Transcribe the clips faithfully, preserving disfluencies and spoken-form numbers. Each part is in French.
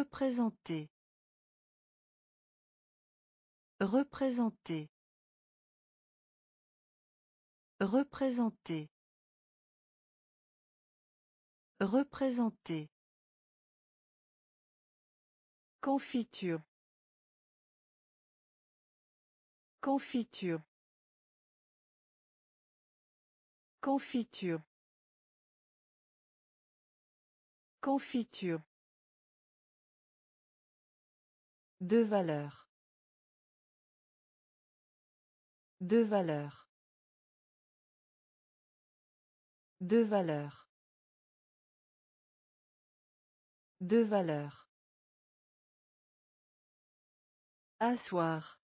Représenter. Représenter. Représenter. Représenter. Confiture. Confiture. Confiture. Confiture. De valeur. De valeur. De valeur. De valeur. Asseoir.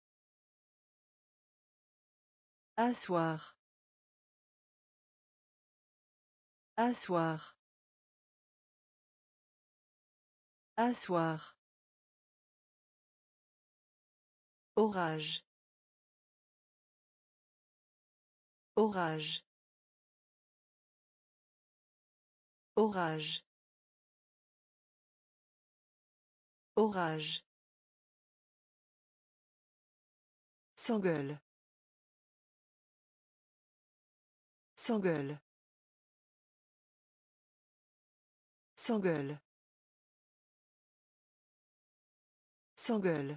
Asseoir. Asseoir. Asseoir. Orage. Orage. Orage. Orage. S'engueule. S'engueule. S'engueule. S'engueule.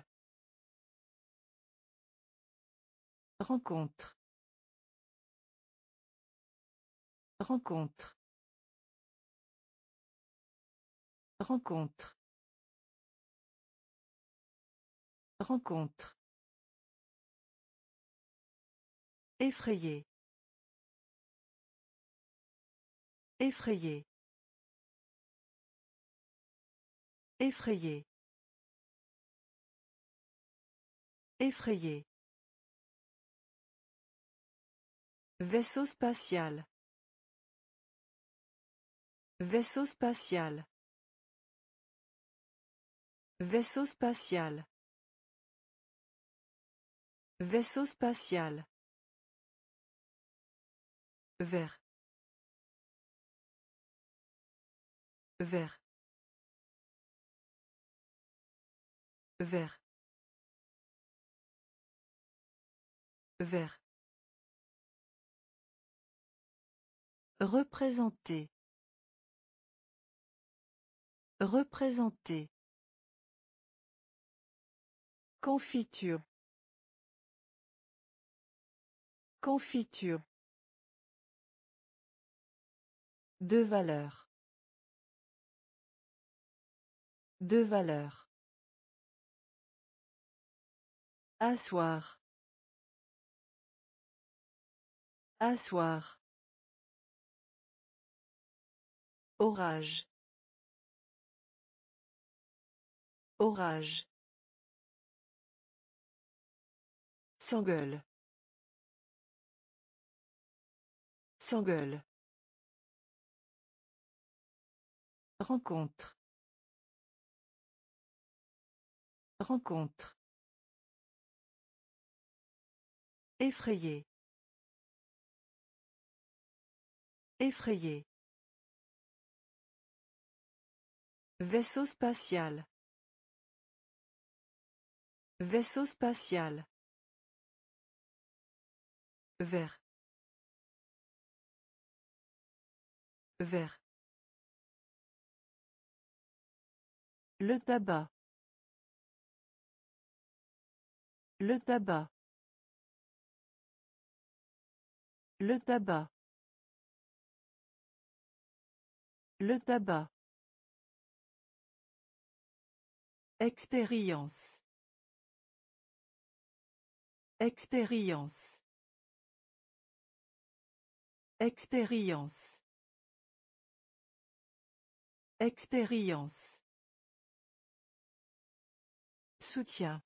Rencontre. Rencontre. Rencontre. Rencontre. Effrayé. Effrayé. Effrayé. Effrayé. Vaisseau spatial. Vaisseau spatial. Vaisseau spatial. Vaisseau spatial. Vert. Vert. Vert. Vert. Représenter. Représenter. Confiture. Confiture. De valeur. De valeur. Asseoir. Asseoir. Orage. Orage. S'engueule. S'engueule. Rencontre. Rencontre. Effrayé. Effrayé. Vaisseau spatial. Vaisseau spatial. Vert. Vert. Le tabac. Le tabac. Le tabac. Le tabac. Expérience. Expérience. Expérience. Expérience. Soutien.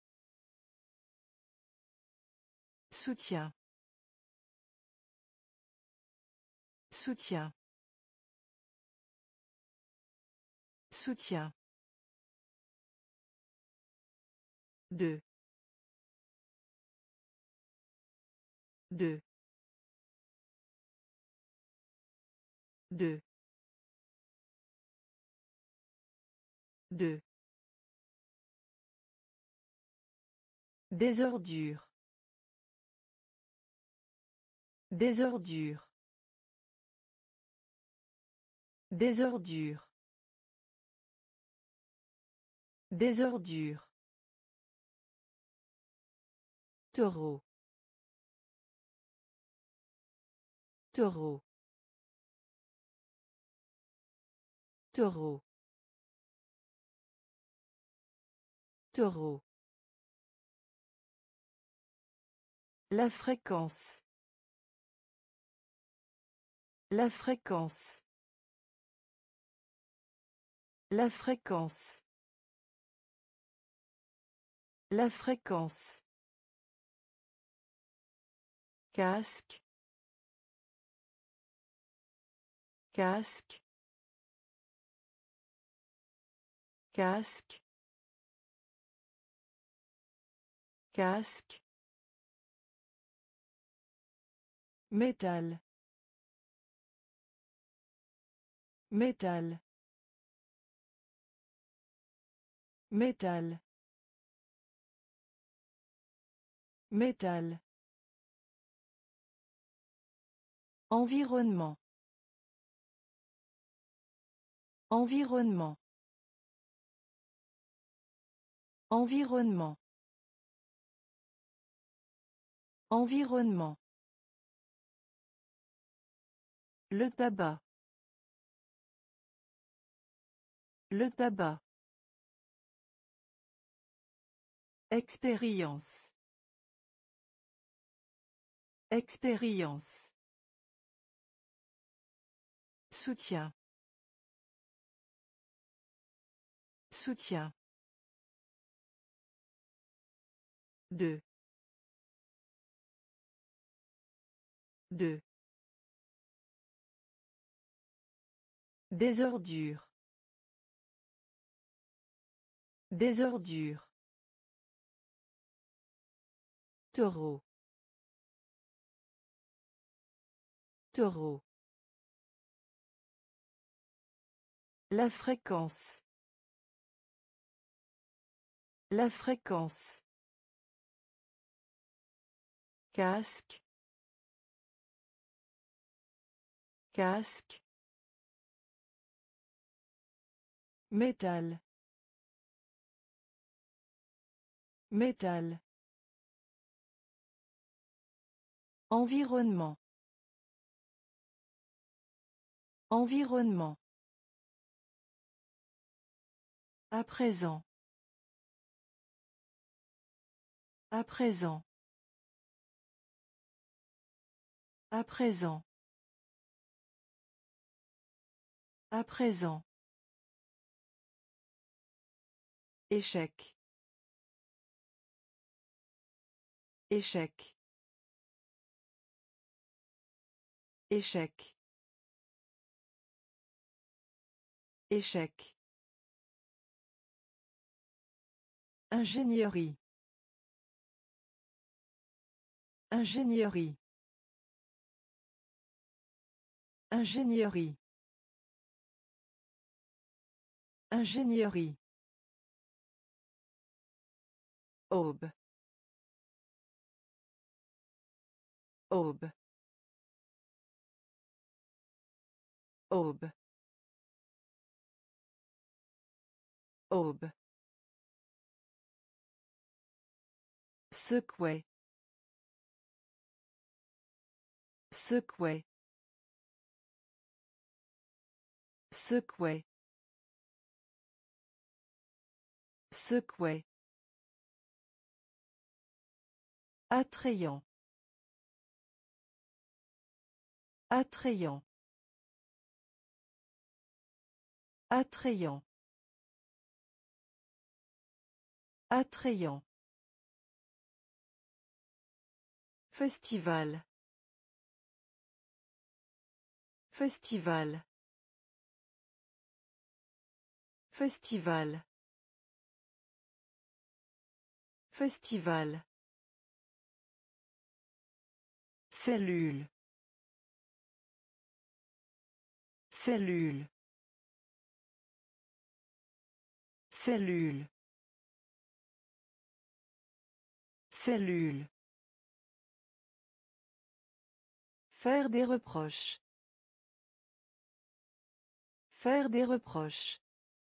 Soutien. Soutien. Soutien. Deux. Deux. Deux. deux. Désordure. Désordure. Désordure. Désordure. Taureau. Taureau. Taureau. Taureau. La fréquence. La fréquence. La fréquence. La fréquence. Casque. Casque. Casque. Casque. Métal. Métal. Métal. Métal. Environnement. Environnement. Environnement. Environnement. Le tabac. Le tabac. Expérience. Expérience. Soutien. Soutien. deux. deux. Désordure. Désordure. Taureau. Taureau. La fréquence. La fréquence. Casque. Casque. Métal. Métal. Environnement. Environnement. À présent. À présent. À présent. À présent. Échec. Échec. Échec. Échec. Ingénierie. Ingénierie. Ingénierie. Ingénierie. Aube. Aube. Aube. Aube. Secouer. Secouer. Secouer. Secouer. Attrayant. Attrayant. Attrayant. Attrayant. Festival. Festival. Festival. Festival. Cellule. Cellule. Cellule. Cellule. Faire des reproches. Faire des reproches.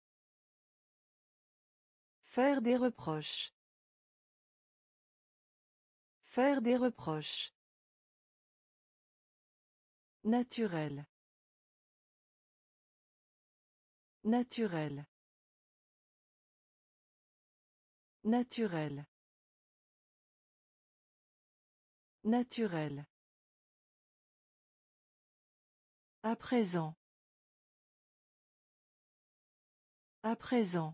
Faire des reproches. Faire des reproches. Naturel. Naturel. Naturel. Naturel. À présent. À présent.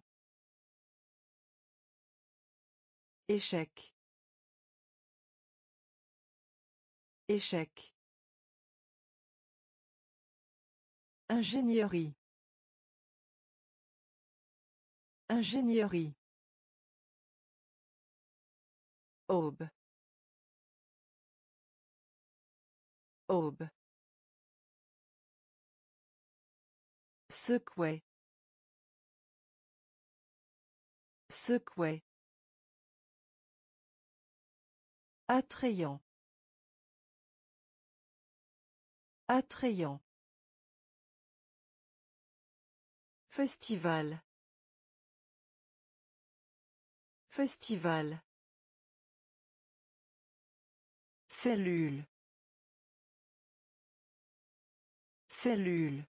Échec. Échec. Ingénierie. Ingénierie. Aube. Aube. Secouer. Secouer. Attrayant. Attrayant. Festival. Festival. Cellule. Cellule.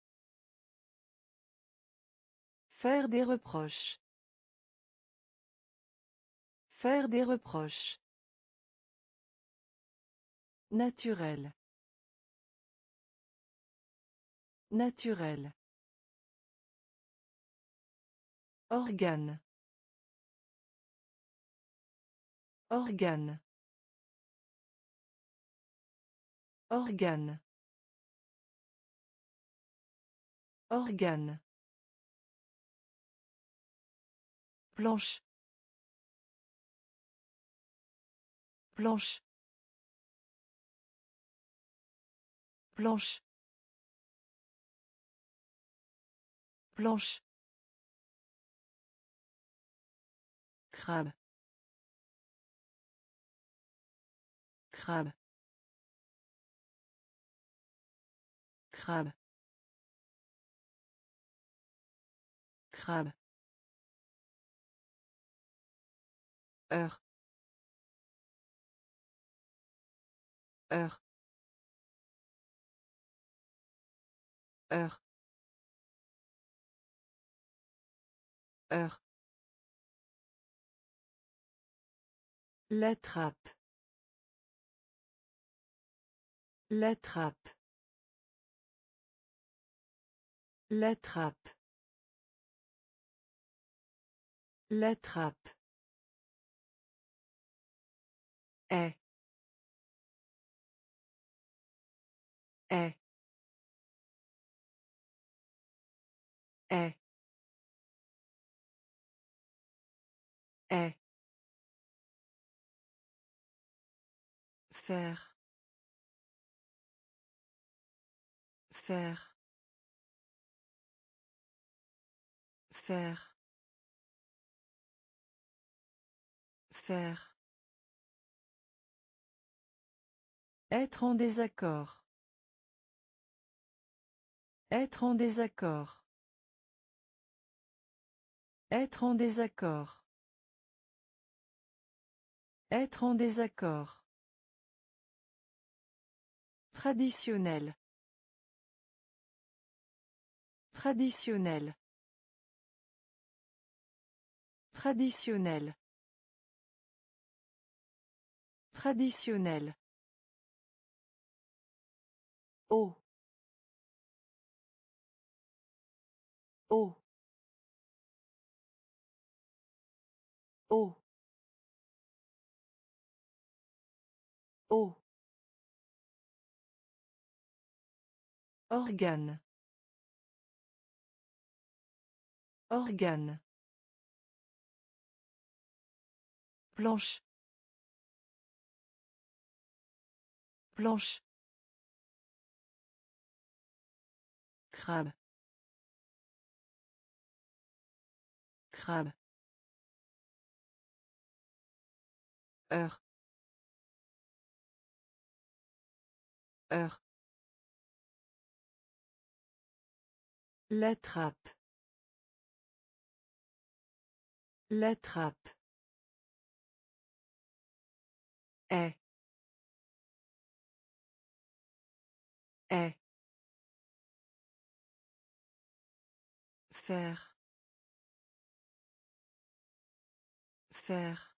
Faire des reproches. Faire des reproches. Naturel. Naturel. Organe. Organe. Organe. Organe. Planche. Planche. Planche. Planche. Crabe. Crabe. Crabe. Crabe. Heure. Heure. Heure. Heure. La trappe. La trappe. La trappe. La trappe. Est. Est. Est. Est. Faire. Faire. Faire. Faire. Être en désaccord. Être en désaccord. Être en désaccord. Être en désaccord. Traditionnel. Traditionnel. Traditionnel. Traditionnel. Eau. Eau. Eau. Eau. Organe. Organe. Planche. Planche. Crabe. Crabe. Heure. Heure. La trappe. La trappe. Est. Est. Faire. Faire.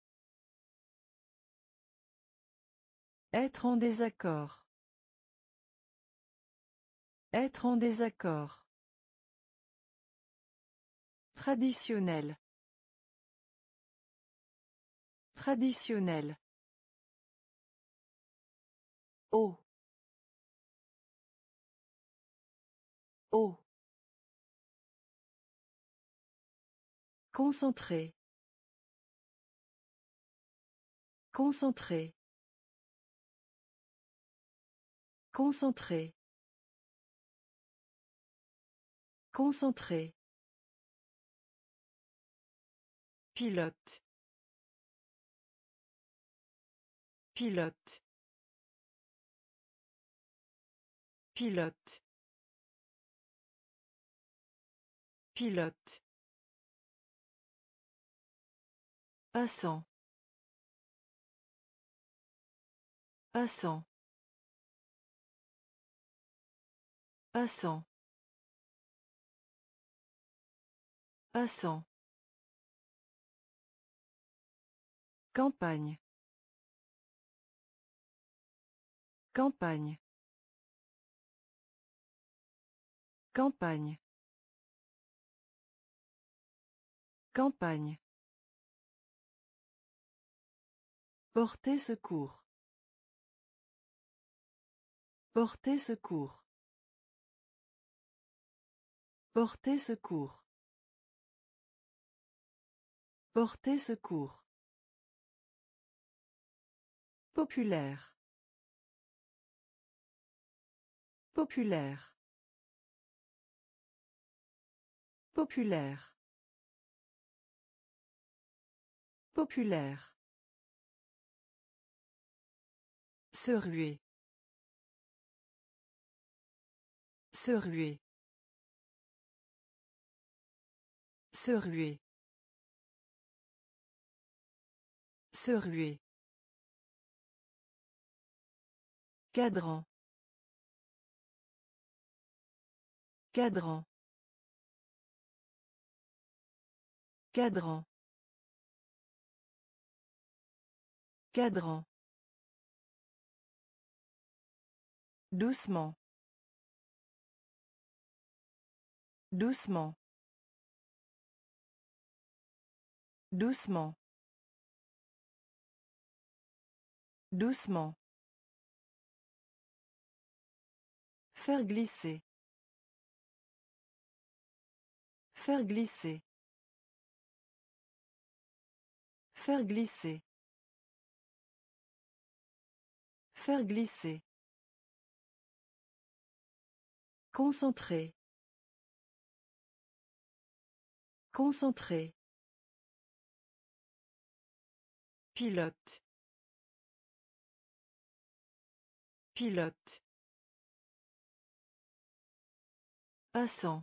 Être en désaccord. Être en désaccord. Traditionnel. Traditionnel. Eau. Eau. Concentré. Concentré. Concentré. Concentré. Pilote. Pilote. Pilote. Pilote. Passant. Passant. Passant. Passant. Campagne. Campagne. Campagne. Campagne. Porter secours. Porter secours. Porter secours. Porter secours. Populaire. Populaire. Populaire. Populaire. Se ruer. Se ruer. Se ruer. Se ruer. Cadran. Cadran. Cadran. Cadran. Doucement. Doucement. Doucement. Doucement. Faire glisser. Faire glisser. Faire glisser. Faire glisser. Concentré. Concentré. Pilote. Pilote. Passant.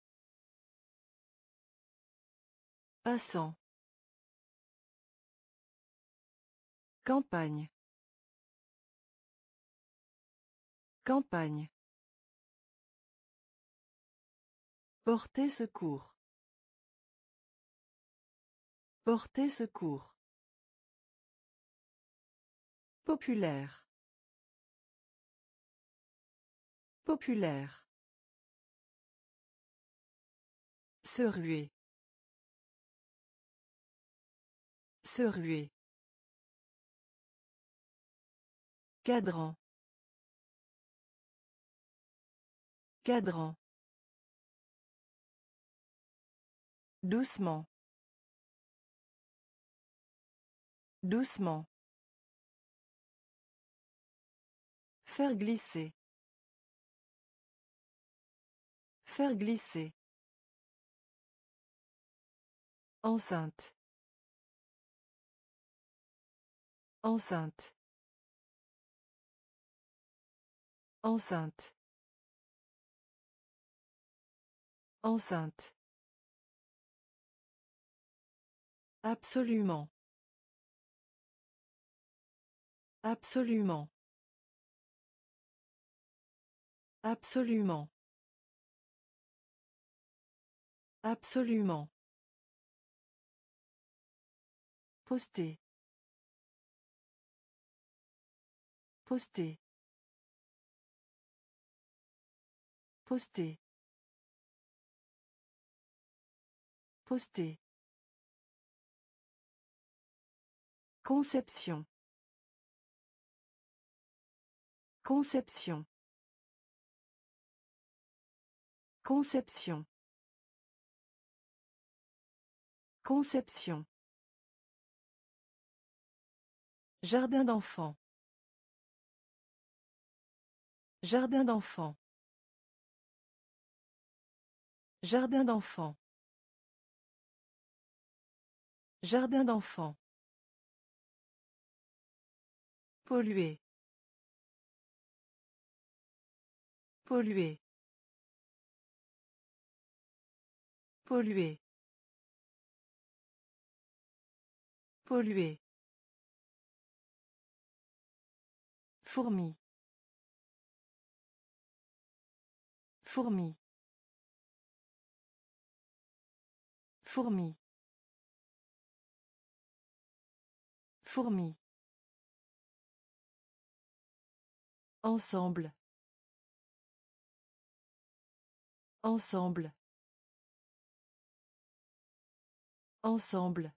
Passant. Campagne. Campagne. Porter secours. Porter secours. Populaire. Populaire. Se ruer. Se ruer. Cadran. Cadran. Doucement. Doucement. Faire glisser. Faire glisser. Enceinte. Enceinte. Enceinte. Enceinte. Absolument. Absolument. Absolument. Absolument. Poster. Poster. Poster. Poster. Conception. Conception. Conception. Conception. Jardin d'enfants. Jardin d'enfants. Jardin d'enfants. Jardin d'enfants. Polluer. Polluer. Polluer. Polluer. Fourmi. Fourmi. Fourmi. Fourmi. Ensemble. Ensemble. Ensemble.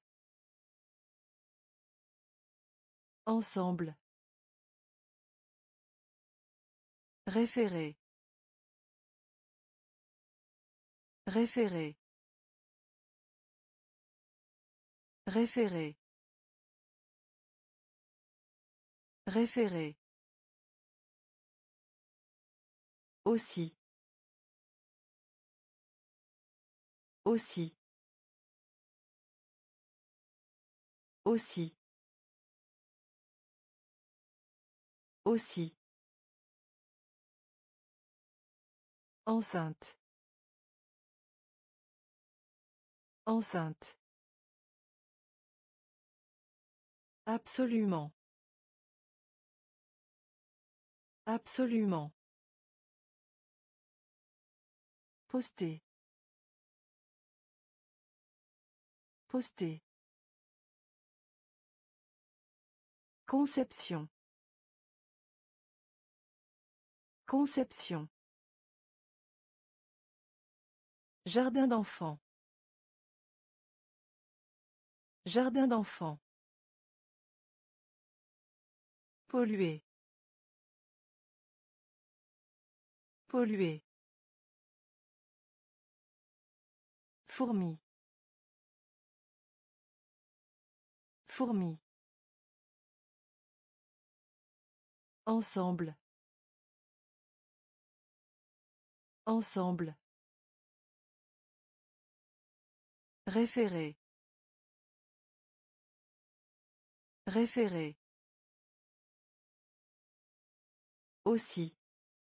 Ensemble. Référer. Référer. Référer. Référer. Aussi. Aussi. Aussi. Aussi. Enceinte. Enceinte. Absolument. Absolument. Poster. Poster. Conception. Conception. Jardin d'enfants. Jardin d'enfants. Polluer. Polluer. Fourmi. Fourmi. Ensemble. Ensemble. Référer. Référer. Aussi.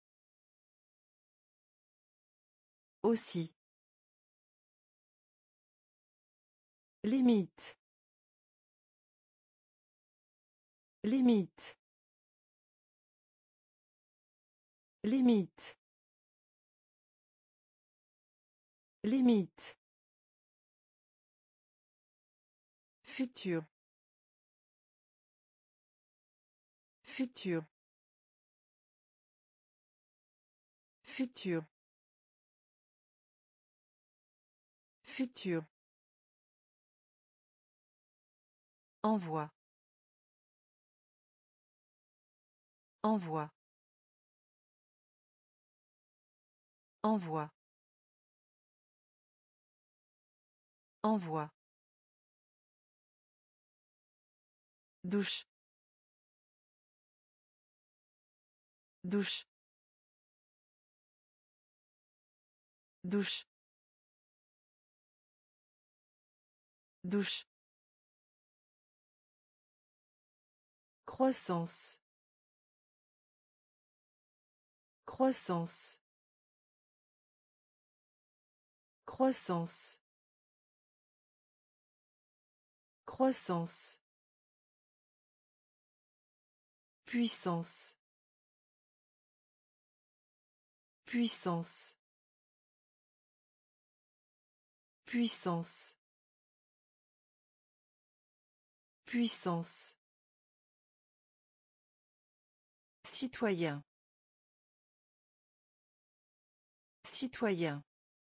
Aussi. Limite. Limite. Limite. Limite. Futur. Futur. Futur. Futur. Envoi. Envoi. Envoi. Envoi. Douche. Douche. Douche. Douche. Croissance. Croissance. Croissance. Croissance. Puissance. Puissance. Puissance. Puissance. Citoyen. Citoyen.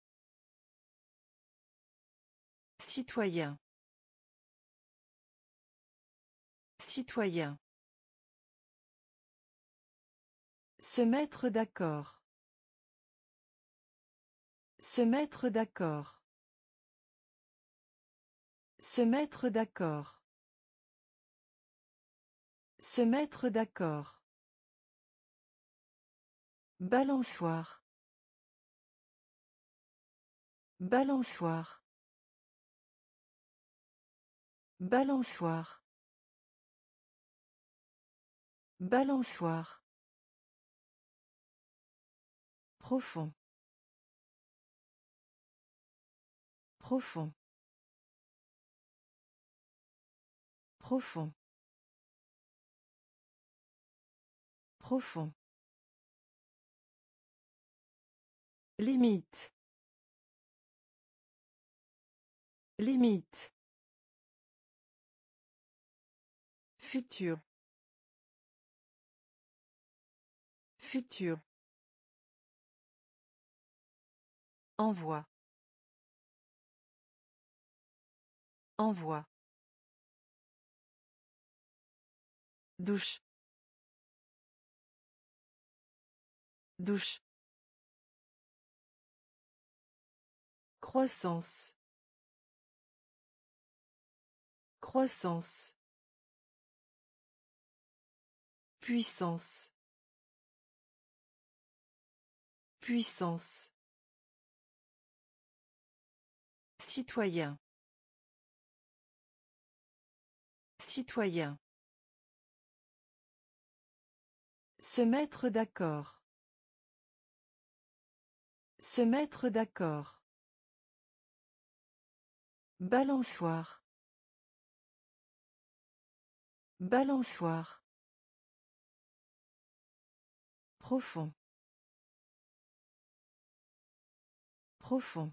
Citoyen. Citoyen. Se mettre d'accord. Se mettre d'accord. Se mettre d'accord. Se mettre d'accord. Balançoire. Balançoire. Balançoire. Balançoire. Profond. Profond. Profond. Profond. Limite. Limite. Futur. Futur. Envoi. Envoi. Douche. Douche. Croissance. Croissance. Puissance. Puissance. Citoyen. Citoyen. Se mettre d'accord. Se mettre d'accord. Balançoire. Balançoire. Profond. Profond.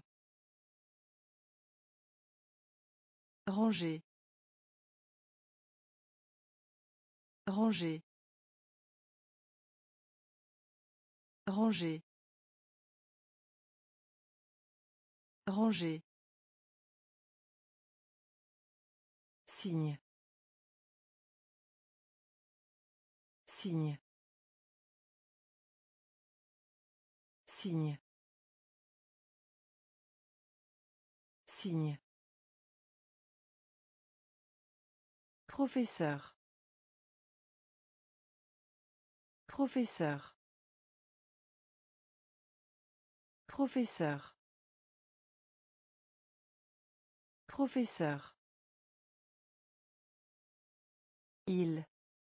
Ranger. Ranger. Ranger. Ranger. Signe. Signe. Signe. Signe. Professeur. Professeur. Professeur. Professeur. Il.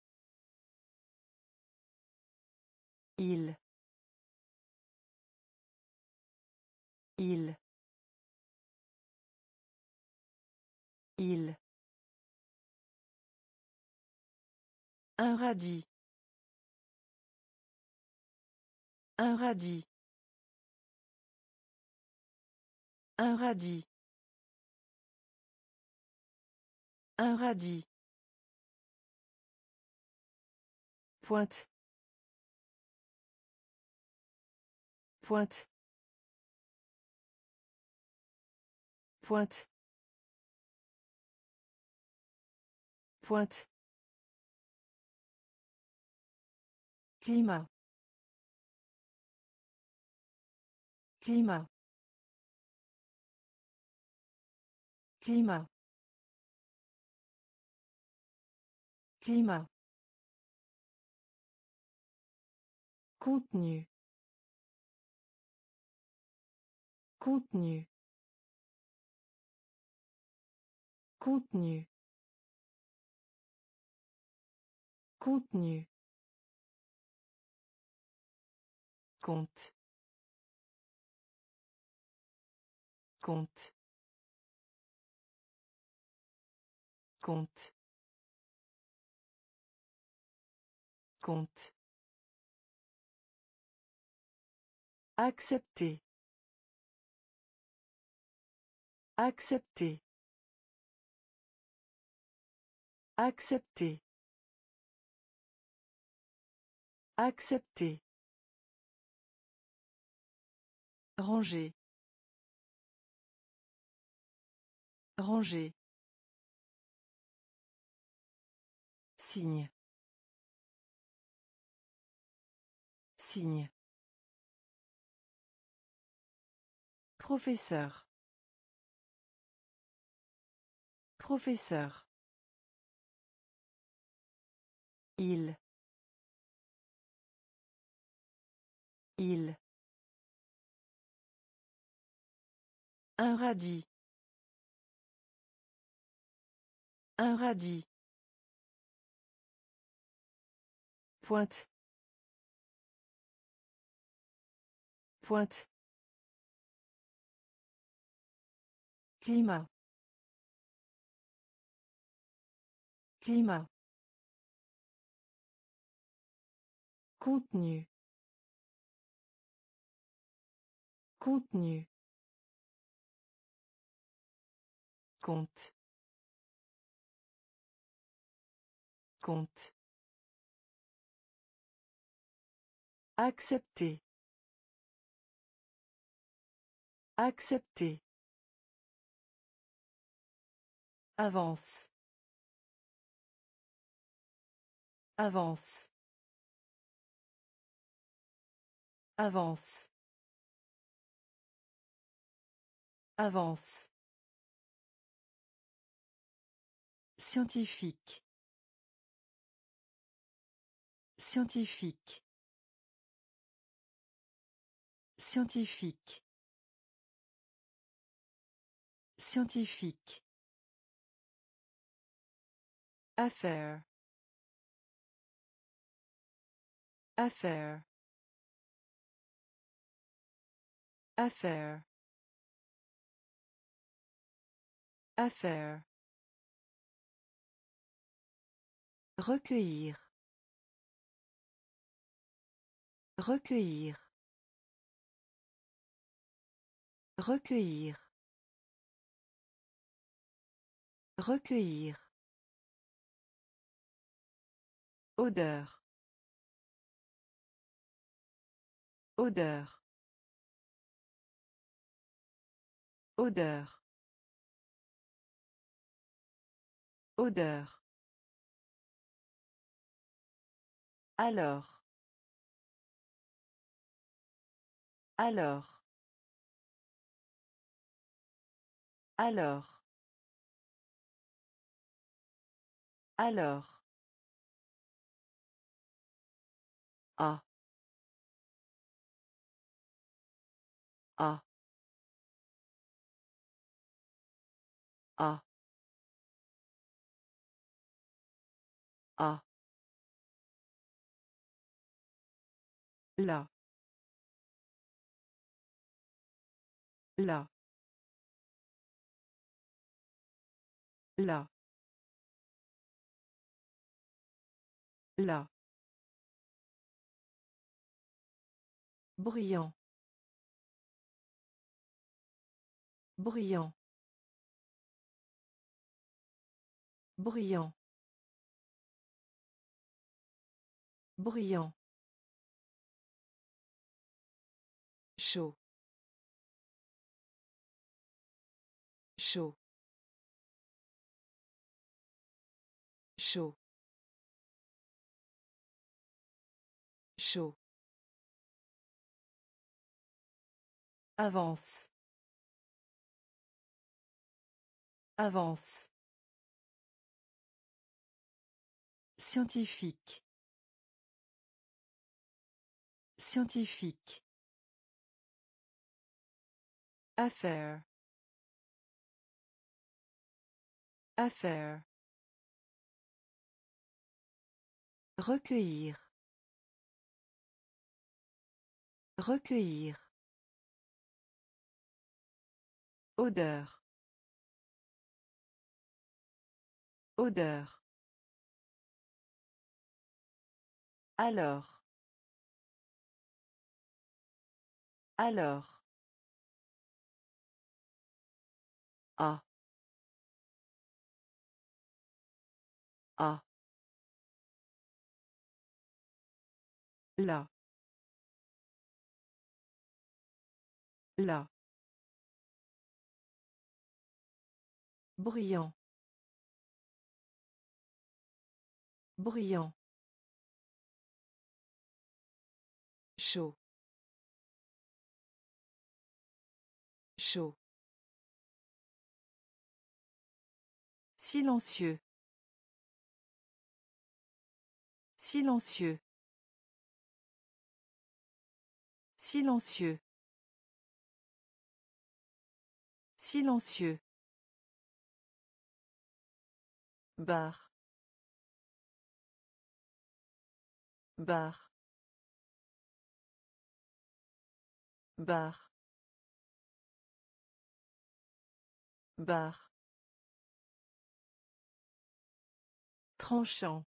Il. Il. Il. Un radis. Un radis. Un radis. Un radis. Pointe. Pointe. Pointe. Pointe. Climat. Climat. Climat. Climat. Contenu. Contenu. Contenu. Contenu. Compte. Compte. Compte. Compte. Accepter. Accepter. Accepter. Accepter. Ranger. Ranger. Signe. Signe. Professeur. Professeur. Il. Il. Un radis. Un radis. Pointe. Pointe. Climat. Climat. Contenu. Contenu. Compte. Compte. Accepter. Accepter. Avance. Avance. Avance. Avance. Scientifique. Scientifique. Scientifique. Scientifique. Affaire. Affaire. Affaire. Affaire. Recueillir. Recueillir. Recueillir. Recueillir. Odeur. Odeur. Odeur. Odeur. Alors. Alors. Alors. Alors. Ah. Ah. Ah. Ah. Là. Là. Là. Là. Bruyant. Bruyant. Bruyant. Bruyant. Chaud. Chaud. Chaud. Chaud. Avance. Avance. Scientifique. Scientifique. Affaire. Affaire. Recueillir. Recueillir. Odeur. Odeur. Alors. Alors. Ah. Ah. Là. Là. Bruyant. Bruyant. Chaud. Chaud. Silencieux. Silencieux. Silencieux. Silencieux. Bar. Bar. Bar. Bar. Tranchant.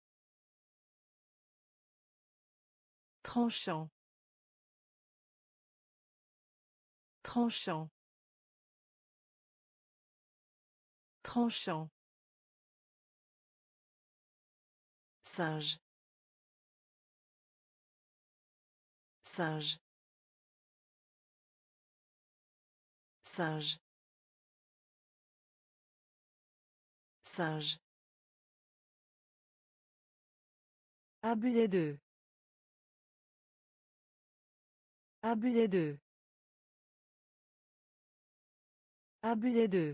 Tranchant. Tranchant. Tranchant. Singe. Singe. Singe. Singe. Abuser d'eux. Abuser d'eux. Abuser d'eux.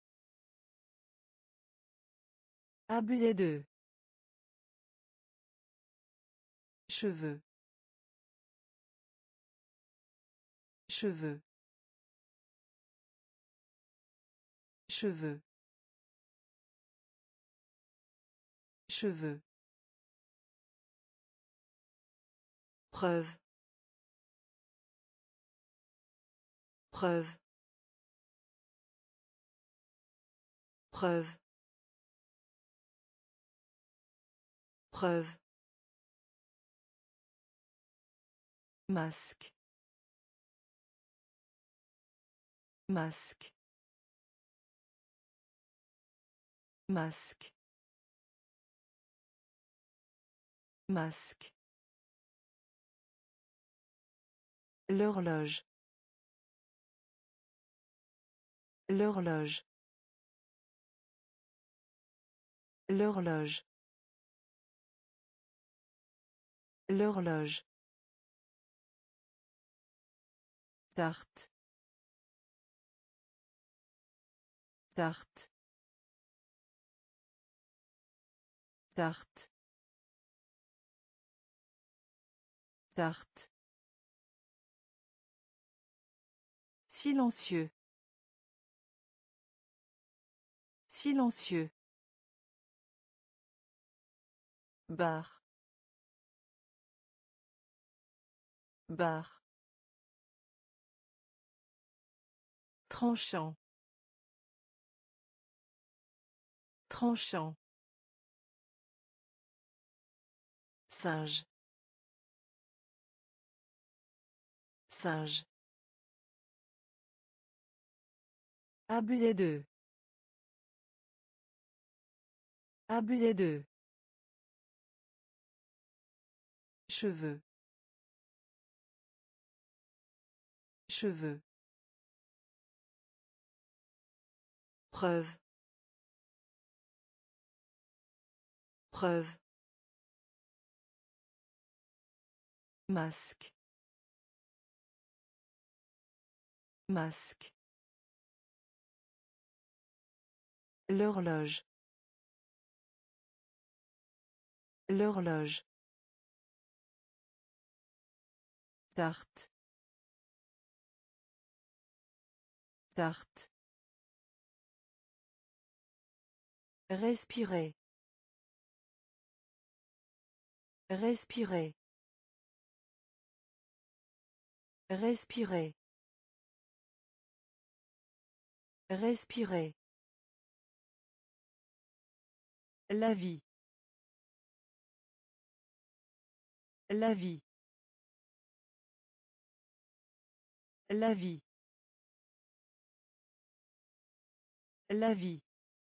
Abuser d'eux. Cheveux. Cheveux. Cheveux. Cheveux. Preuve. Preuve. Preuve. Preuve. Masque. Masque. Masque. Masque. L'horloge. L'horloge. L'horloge. L'horloge. Tarte. Tarte. Tarte. Tarte. Silencieux. Silencieux. Bar. Bar. Tranchant. Tranchant. Singe. Singe. Abuser d'eux. Abuser d'eux. Cheveux. Cheveux. Preuve. Preuve. Masque. Masque. L'horloge. L'horloge. Tarte. Tarte. Respirer. Respirer. Respirer. Respirer. La vie. La vie. La vie. La vie.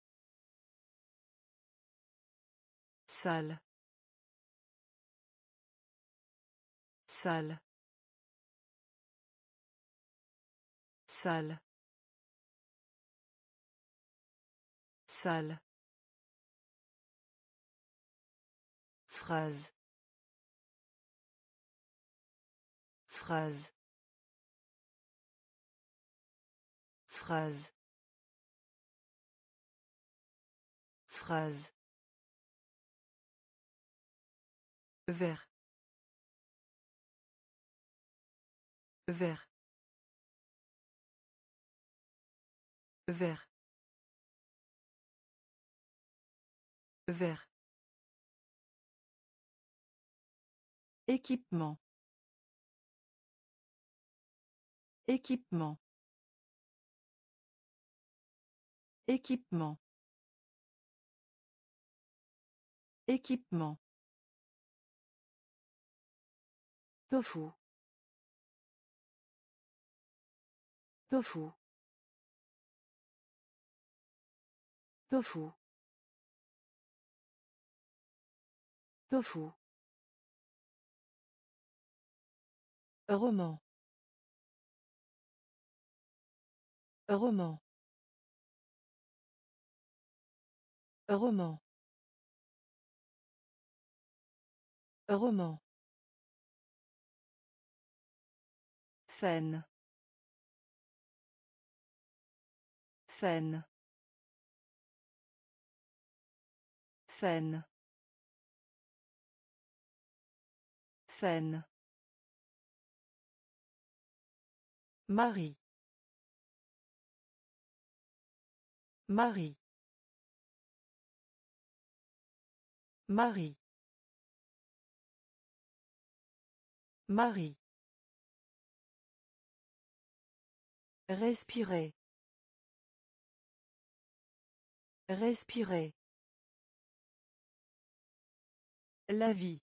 Salle. Salle. Salle. Salle. Phrase. Phrase. Phrase. Phrase. Vert. Vert. Vert. Vert. Équipement. Équipement. Équipement. Équipement. Tofu. Tofu. Tofu. Tofu. Roman. Roman. Roman. Roman. Scène. Scène. Scène. Scène. Marie. Marie. Marie. Marie. Respirer. Respirer. La vie.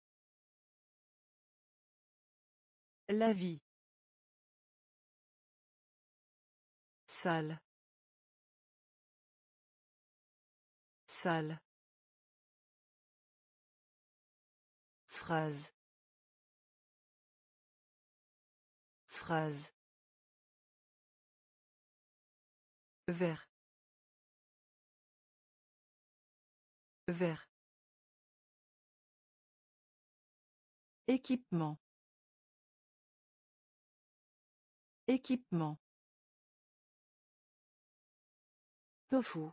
La vie. Salle. Salle. Phrase. Phrase. Vert. Vert. Équipement. Équipement. Tofu.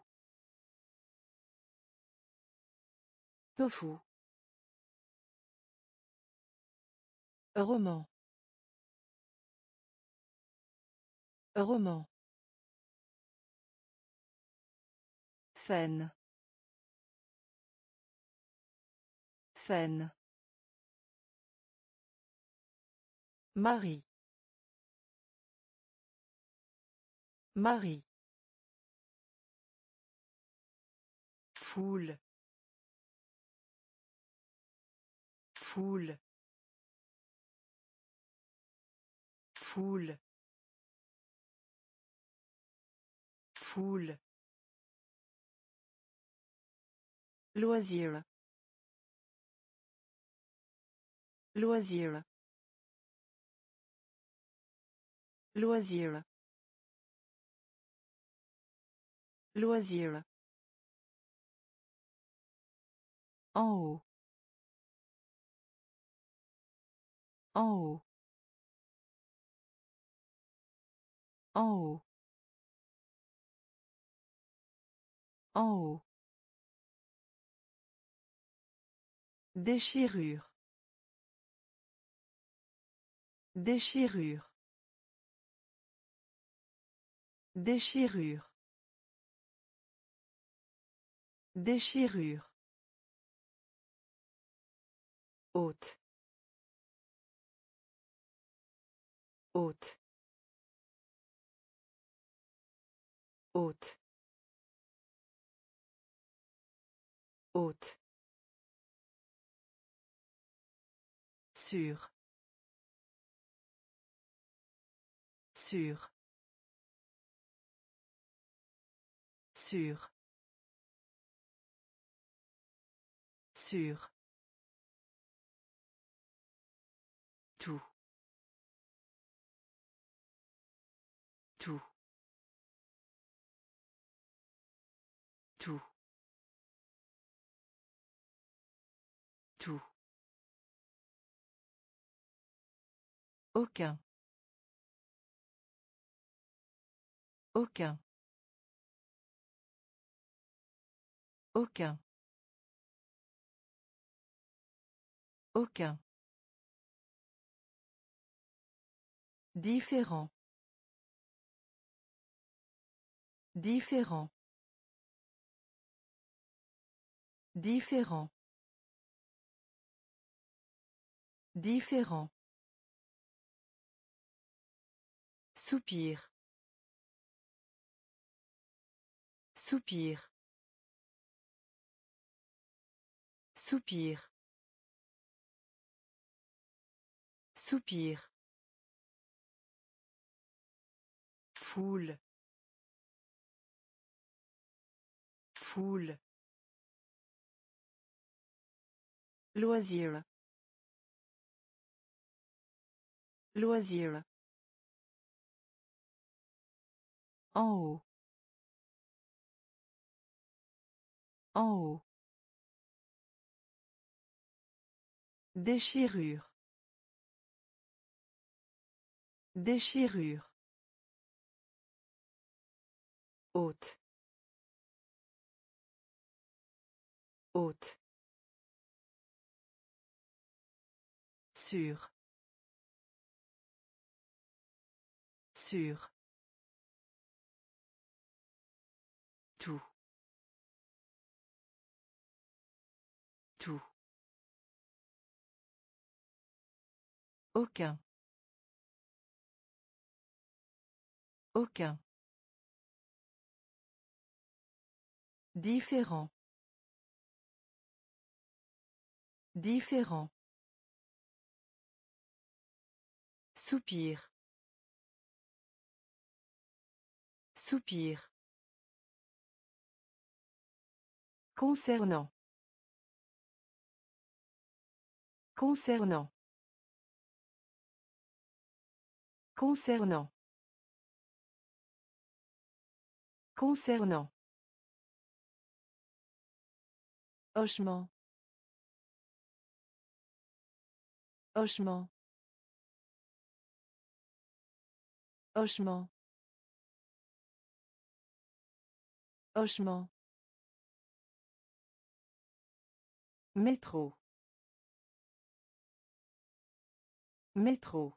Tofu. Roman. Roman. Scène. Scène. Marie. Marie. Foule. Foule. Foule. Foule. Loisir. Loisir. Loisir. Loisir. En haut. En haut. En haut. En haut. Déchirure. Déchirure. Déchirure. Déchirure. Haute. Haute. Haute. Haute. Sûr. Sûr. Sûr. Sûr. Tout. Tout. Tout. Tout. Aucun. Aucun. Aucun. Aucun. Différent. Différent. Différent. Différent. Soupir. Soupir. Soupir. Soupir. Foule. Foule. Loisir. Loisir. En haut. En haut. Déchirure. Déchirure. Haute. Haute. Sûr. Sûr. Tout. Tout. Aucun. Aucun. Différent. Différent. Soupir. Soupir. Concernant. Concernant. Concernant. Concernant. Hochement. Hochement. Hochement. Hochement. Métro. Métro.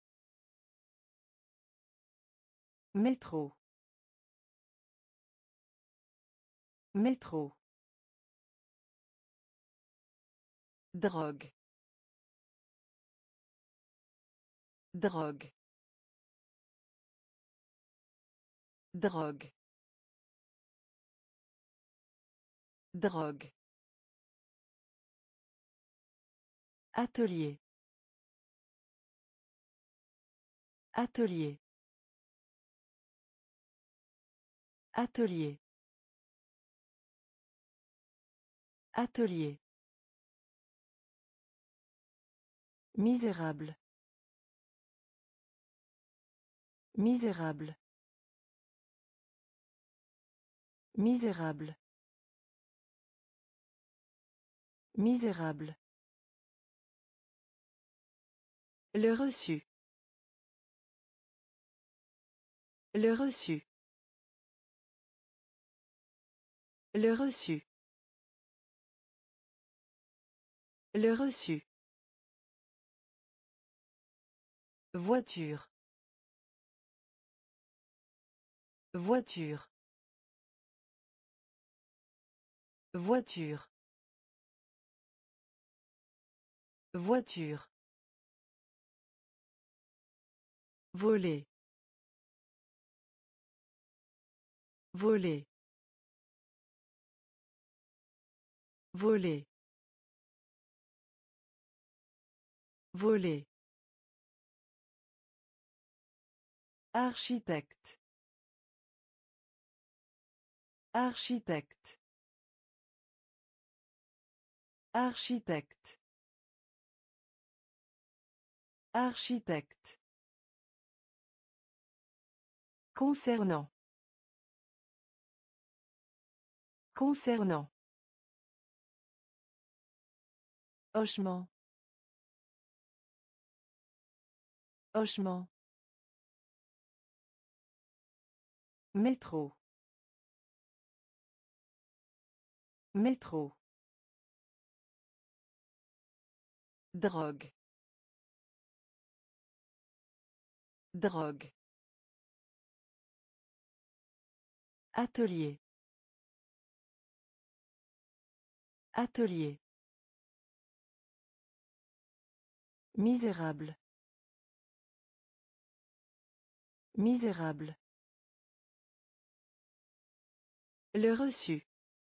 Métro. Métro. Drogue. Drogue. Drogue. Drogue. Atelier. Atelier. Atelier. Atelier. Misérable. Misérable. Misérable. Misérable. Le reçu. Le reçu. Le reçu. Le reçu. Voiture. Voiture. Voiture. Voiture. Voler. Voler. Voler. Voler. Architecte. Architecte. Architecte. Architecte. Concernant. Concernant. Hochement. Hochement. Métro. Métro. Drogue. Drogue. Atelier. Atelier. Misérable. Misérable. Le reçu.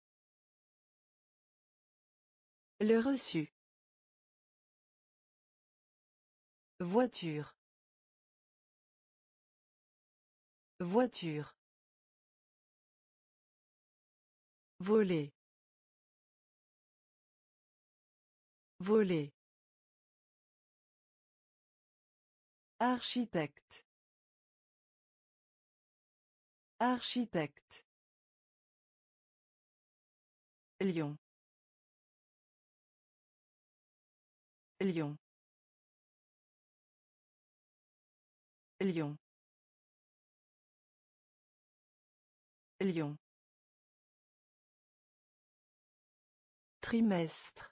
Le reçu. Voiture. Voiture. Voler. Voler. Architecte. Architecte. Lion. Lion. Lion. Lion. Trimestre.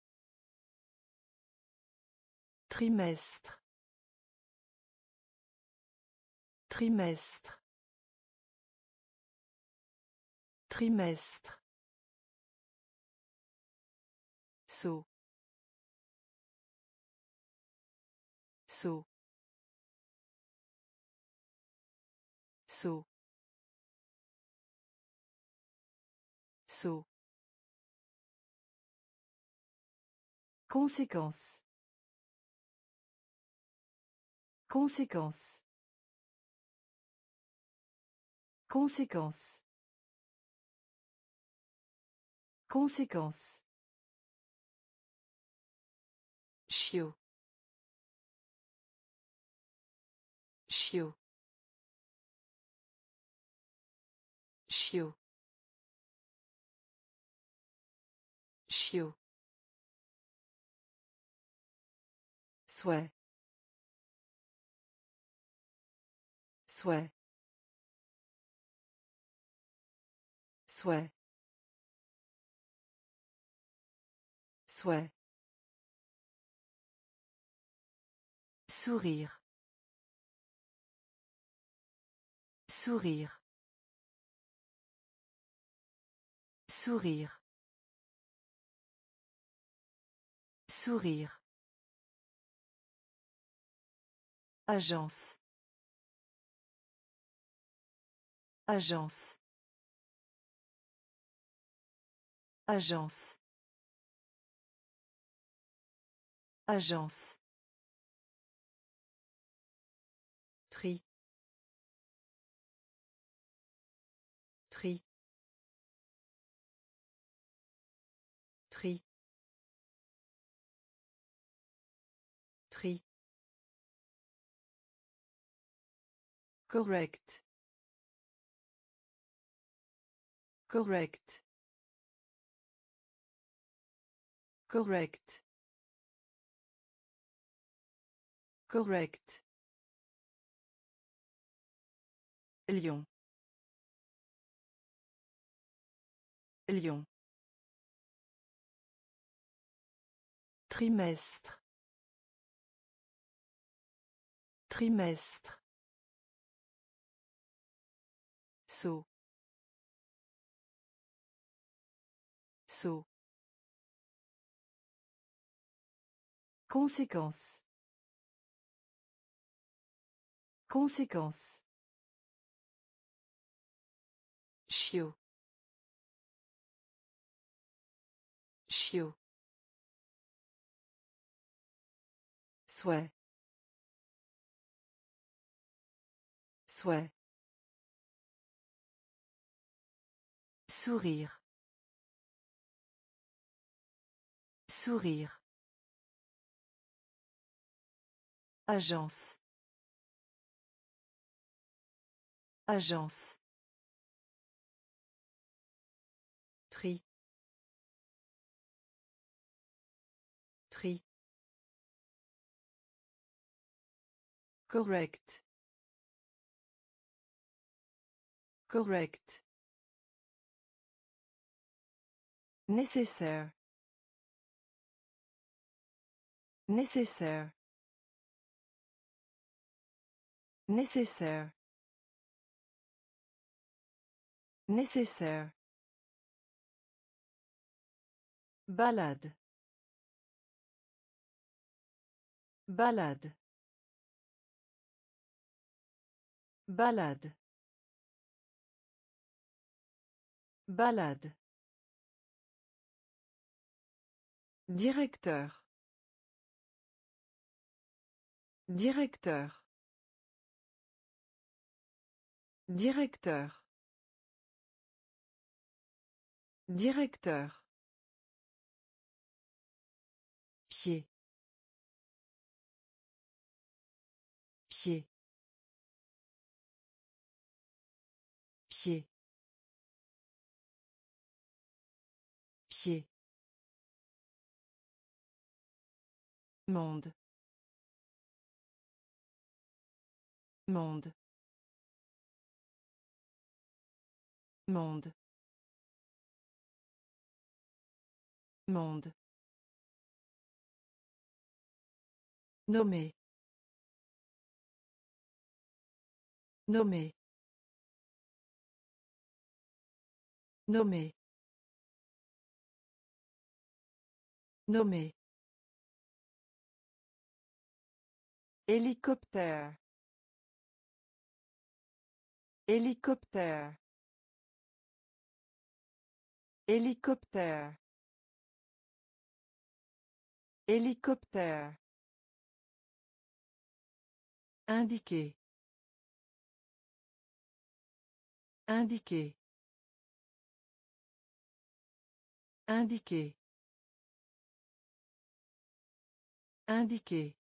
Trimestre. Trimestre. Trimestre. Saut. Saut. Saut. Saut. Conséquence. Conséquence. Conséquence. Conséquence. Chiot. Chiot. Chiot. Chiot. Souhait. Souhait. Souhait. Souhait. Sourire. Sourire. Sourire. Sourire. Agence. Agence. Agence. Agence. Prix. Prix. Prix. Prix. Correct. Correct. Correct. Correct. Lion. Lion. Trimestre. Trimestre. Saut. Saut. Conséquence. Conséquence. Chiot. Chiot. Souhait. Souhait. Sourire. Sourire. Agence. Agence. Prix. Prix. Correct. Correct. Nécessaire. Nécessaire. Nécessaire. Nécessaire. Balade. Balade. Balade. Balade. Directeur. Directeur. Directeur. Directeur. Pied. Pied. Pied. Pied. Monde. Monde. Monde. Monde. Nommé. Nommé. Nommé. Nommé. Hélicoptère. Hélicoptère. Hélicoptère. Hélicoptère. Indiquer. Indiquer. Indiquer. Indiquer.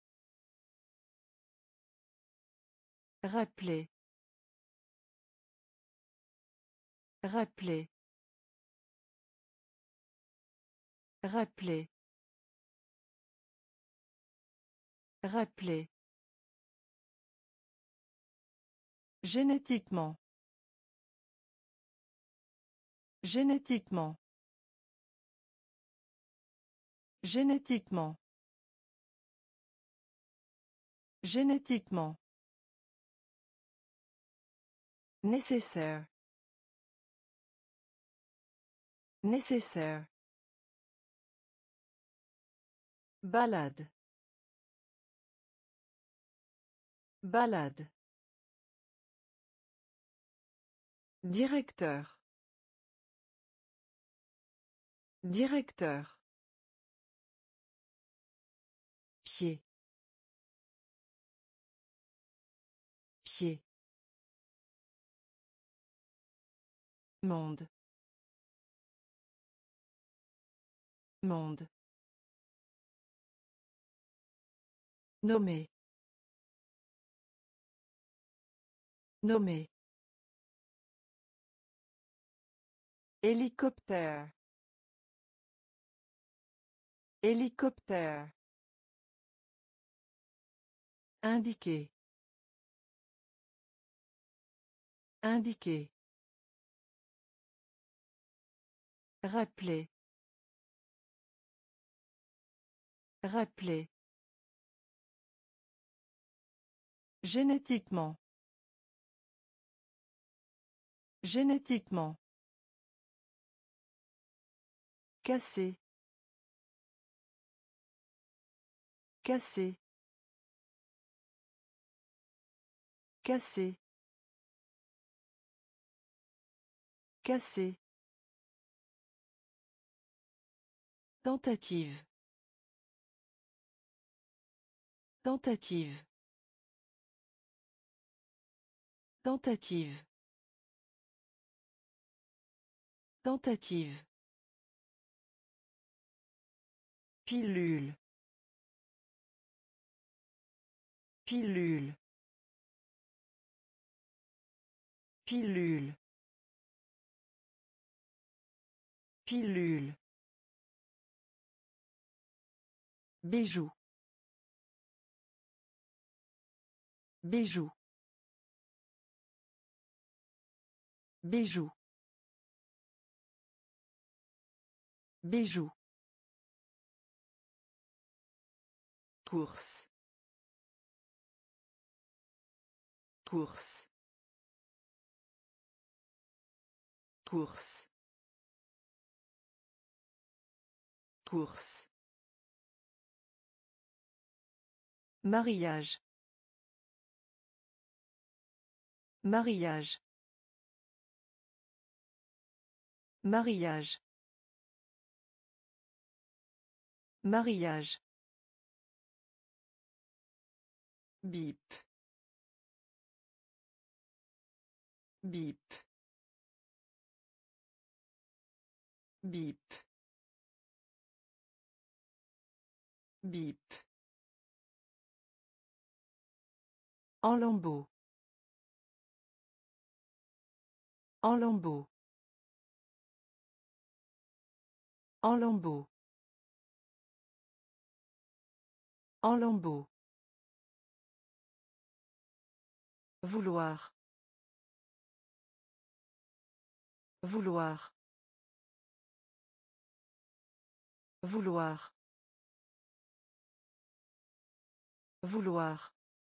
Rappeler. Rappeler. Rappeler. Rappeler. Génétiquement. Génétiquement. Génétiquement. Génétiquement. Nécessaire. Nécessaire. Balade. Balade. Directeur. Directeur. Pied. Pied. Monde. Monde. Nommé. Nommé. Hélicoptère. Hélicoptère. Indiquer. Indiquer. Rappeler. Rappeler. Génétiquement. Génétiquement. Casser. Casser. Casser. Casser. Tentative. Tentative. Tentative. Tentative. Pilule. Pilule. Pilule. Pilule. Bijou. Bijou. Bijou. Bijou. Course. Course. Course. Course. Mariage. Mariage. Mariage. Mariage. Bip. Bip. Bip. Bip. En lambeaux. En lambeaux. En lambeaux. En lambeaux. Vouloir. Vouloir. Vouloir. Vouloir.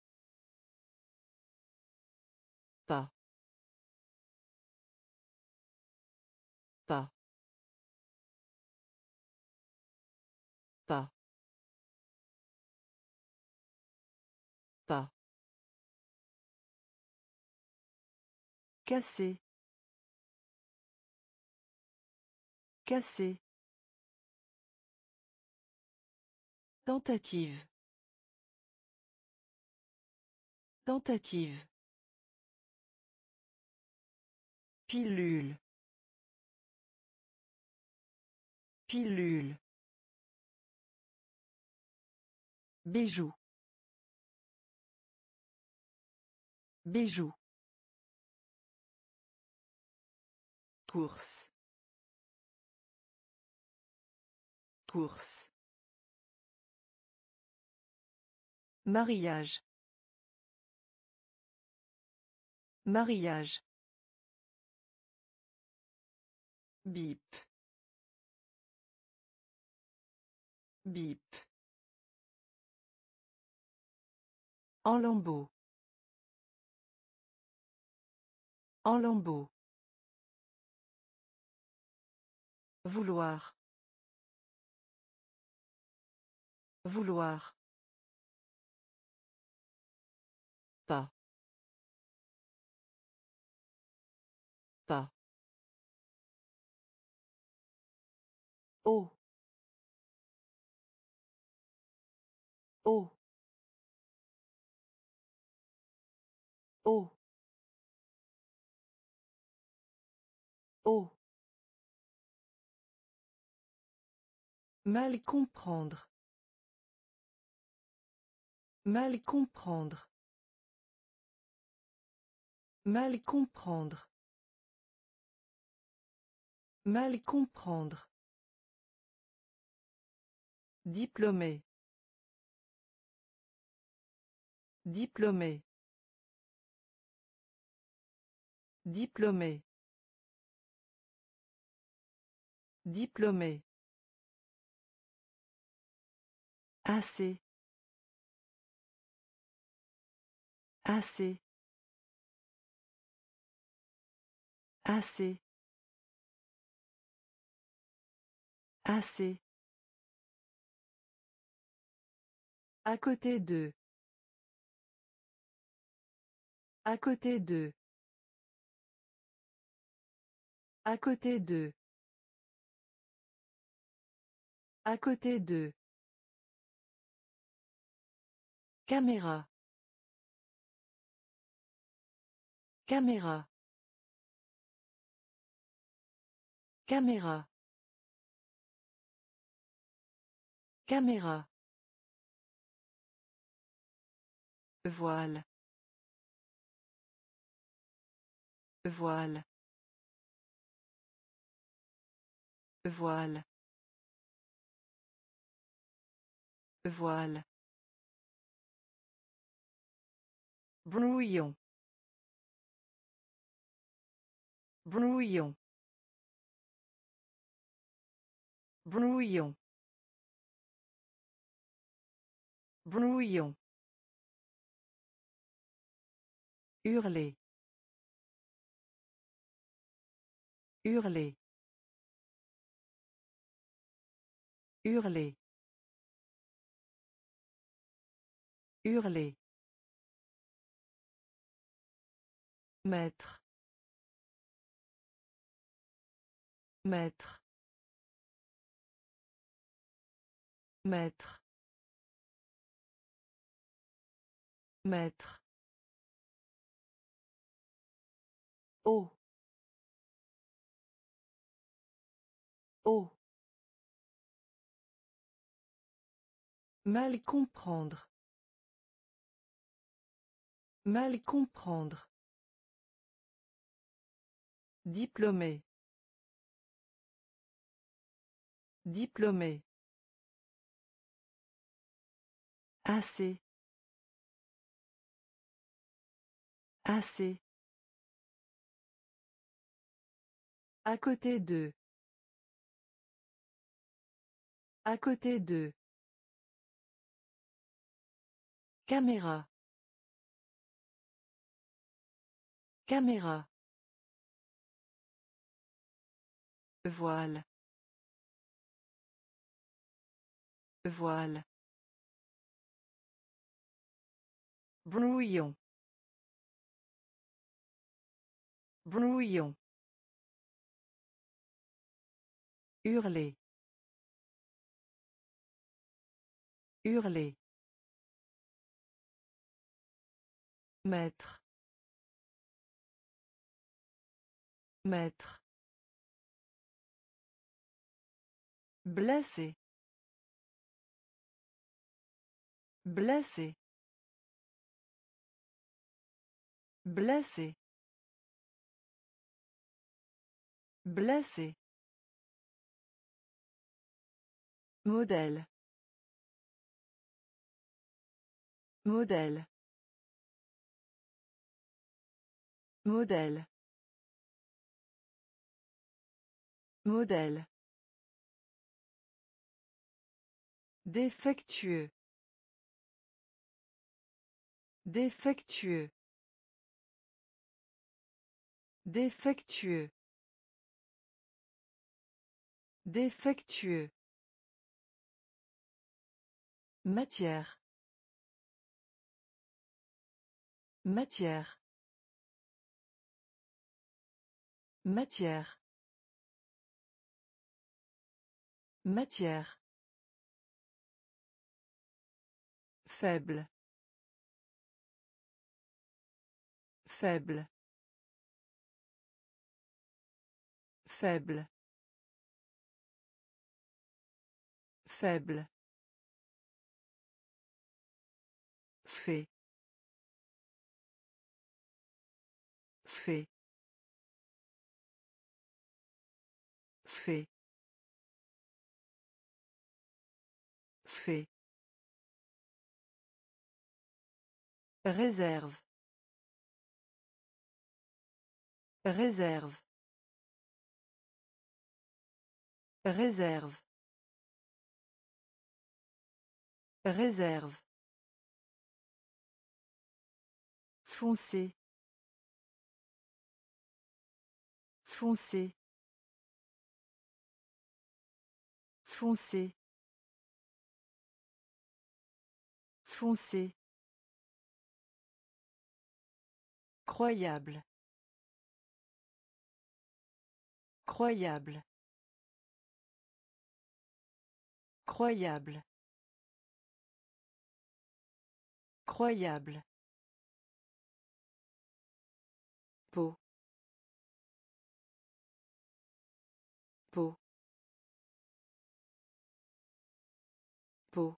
Pas. Pas. Pas. Pas. Casser. Casser. Tentative. Tentative. Pilule. Pilule. Bijou. Bijou. Course. Course. Mariage. Mariage. Bip. Bip. En lambeaux. En lambeaux. Vouloir. Vouloir. Pas. Pas. Oh. Oh. Oh. Oh. Mal comprendre. Mal comprendre. Mal comprendre. Mal comprendre. Diplômé. Diplômé. Diplômé. Diplômé. Assez. Assez. Assez. Assez. À côté d'eux. À côté d'eux. À côté d'eux. À côté d'eux. Caméra. Caméra. Caméra. Caméra. Voile. Voile. Voile. Voile. Brouillon. Brouillon. Brouillon. Brouillon. Hurler. Hurler. Hurler. Hurler. Maître. Maître. Maître. Maître. Oh. Oh. Mal comprendre. Mal comprendre. Diplômé. Diplômé. Assez. Assez. À côté d'eux. À côté d'eux. Caméra. Caméra. Voile. Voile. Brouillon. Brouillon. Hurler. Hurler. Maître. Maître. Blessé. Blessé. Blessé. Blessé. Modèle. Modèle. Modèle. Modèle. Défectueux. Défectueux. Défectueux. Défectueux. Matière. Matière. Matière. Matière. Faible. Faible. Faible. Faible. Fait. Fait. Fait. Fait. Réserve. Réserve. Réserve. Réserve. Foncé. Foncé. Foncé. Foncé. Croyable. Croyable. Croyable. Croyable. Peau. Peau. Peau.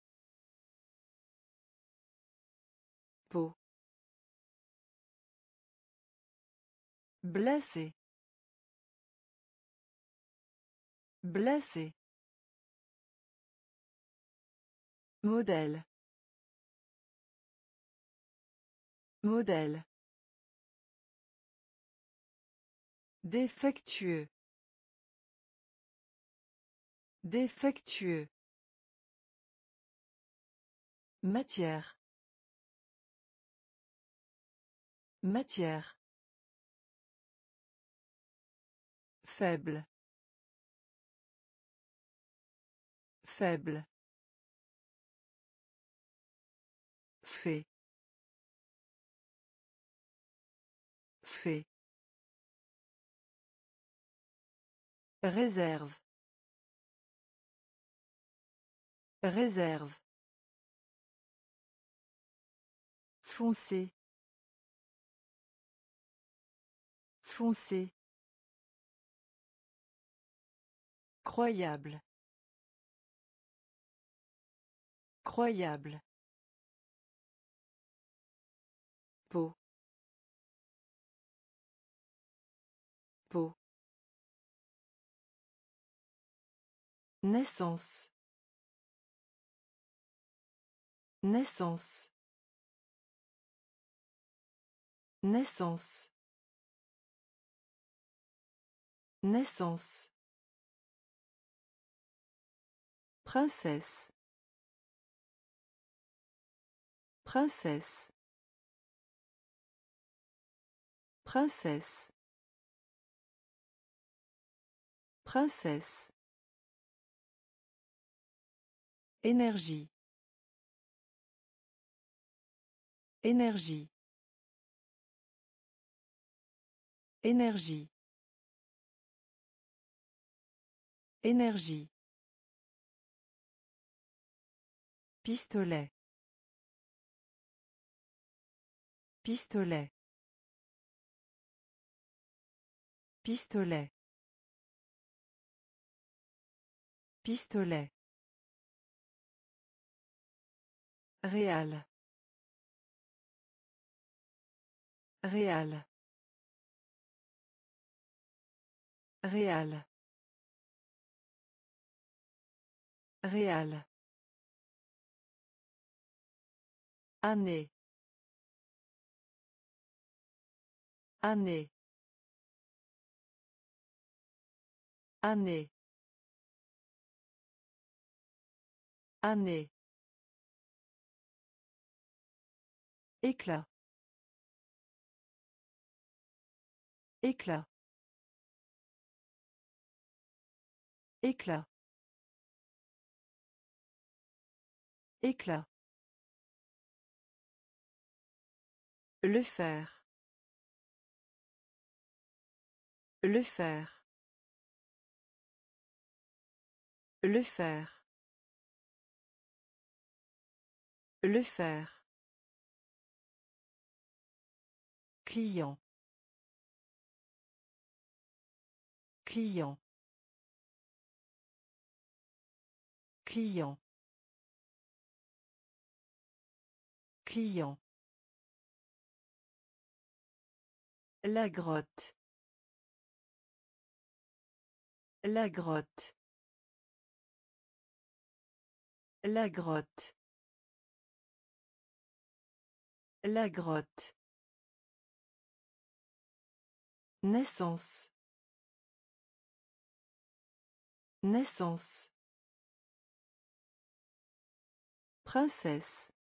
Peau. Blessé. Blessé. Modèle. Modèle. Défectueux. Défectueux. Matière. Matière. Faible. Faible. Fait. Fait. Réserve. Réserve. Foncé. Foncé. Croyable. Croyable. Peau. Peau. Naissance. Naissance. Naissance. Naissance. Princesse. Princesse. Princesse. Princesse. Énergie. Énergie. Énergie. Énergie. Pistolet. Pistolet. Pistolet. Pistolet. Réal. Réal. Réal. Réal. Année. Année. Année. Année. Éclat. Éclat. Éclat. Éclat. Le faire. Le faire. Le faire. Le faire. Client. Client. Client. Client. La grotte. La grotte. La grotte. La grotte. Naissance. Naissance. Princesse.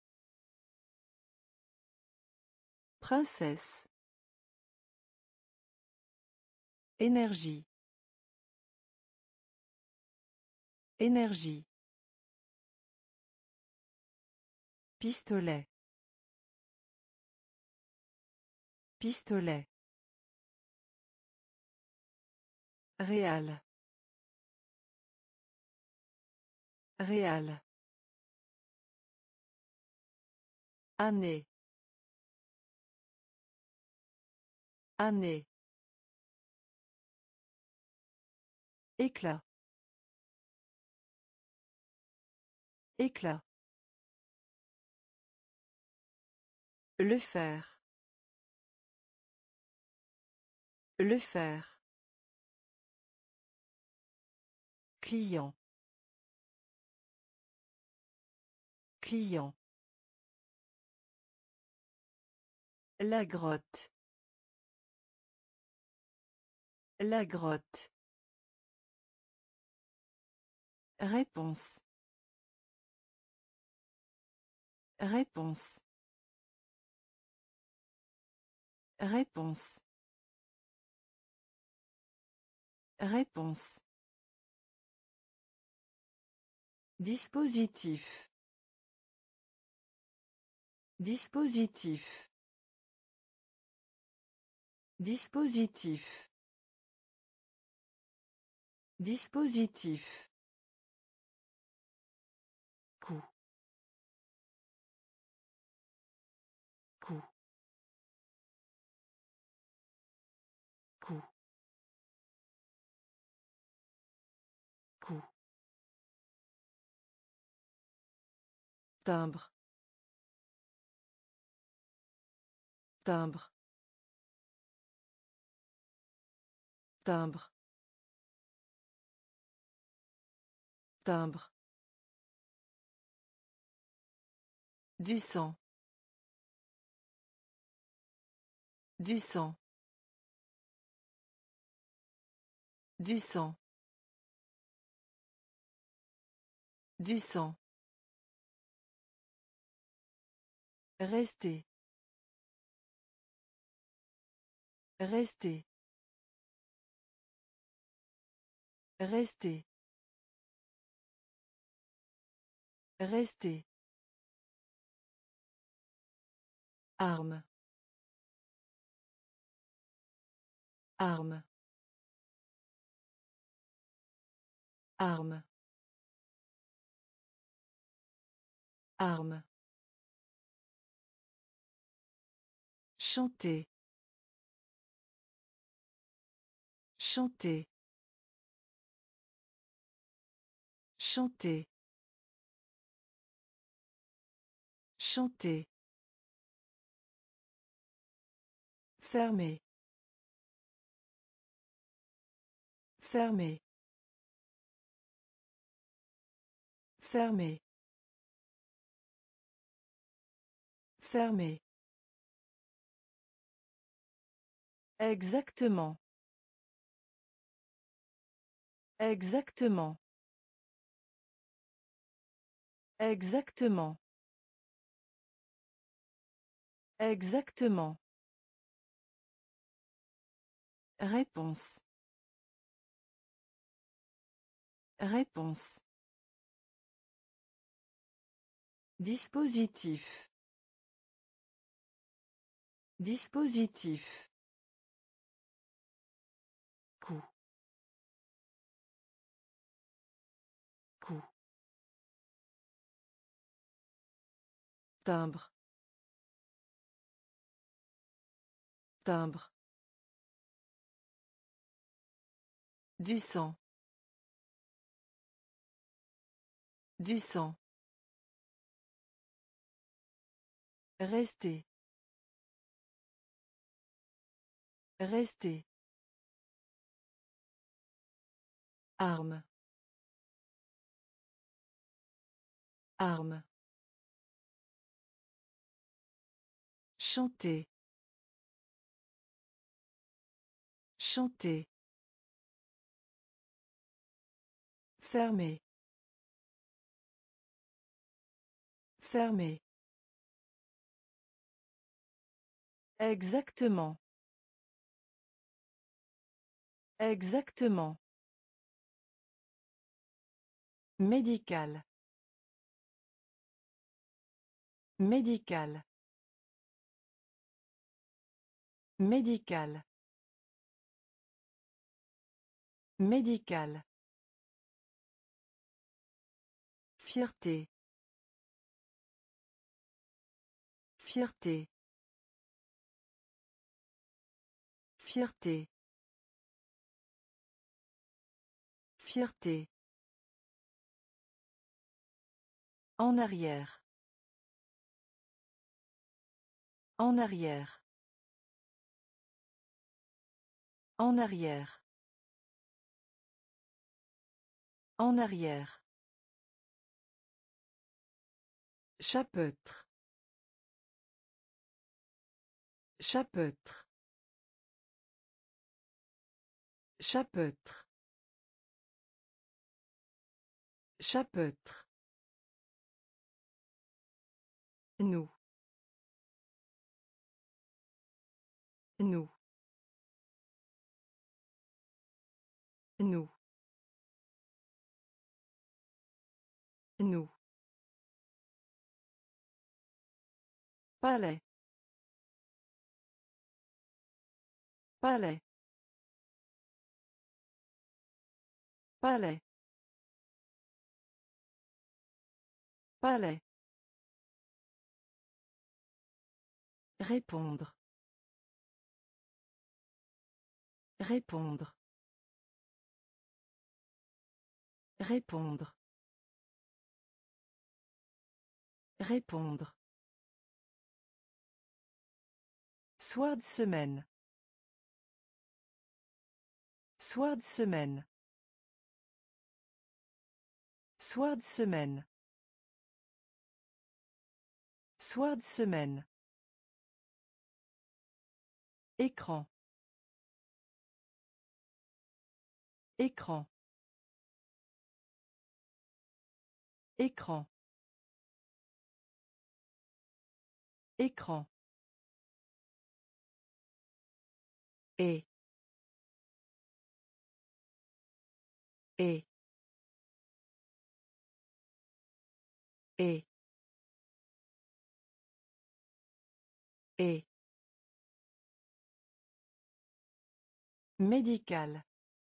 Princesse. Énergie. Énergie. Pistolet. Pistolet. Réal. Réal. Année. Année. Éclat. Éclat. Le faire. Le faire. Client. Client. La grotte. La grotte. Réponse. Réponse. Réponse. Réponse. Dispositif. Dispositif. Dispositif. Dispositif. Coup. Coup. Coup. Coup. Timbre. Timbre. Timbre. Timbre. Du sang. Du sang. Du sang. Du sang. Rester. Rester. Rester. Rester. Arme. Arme. Arme. Arme. Chanter. Chanter. Chanter. Chanter. Fermer. Fermer. Fermer. Fermer. Exactement. Exactement. Exactement. Exactement. Réponse. Réponse. Dispositif. Dispositif. Coup. Coup. Timbre. Timbre. Du sang. Du sang. Rester. Rester. Arme. Arme. Chanter. Chanter. Fermer. Fermer. Exactement. Exactement. Médical. Médical. Médical. Médical. Fierté. Fierté. Fierté. Fierté. En arrière. En arrière. En arrière. En arrière. Chapeautre. Chapeautre. Chapeautre. Chapeautre. Nous. Nous. Nous. Nous. Palais. Palais. Palais. Palais. Répondre. Répondre. Répondre. Répondre. Soir de semaine. Soir de semaine. Soir de semaine. Soir de semaine. Écran. Écran. Écran. Écran. Et. Et. Et. Et. Médical.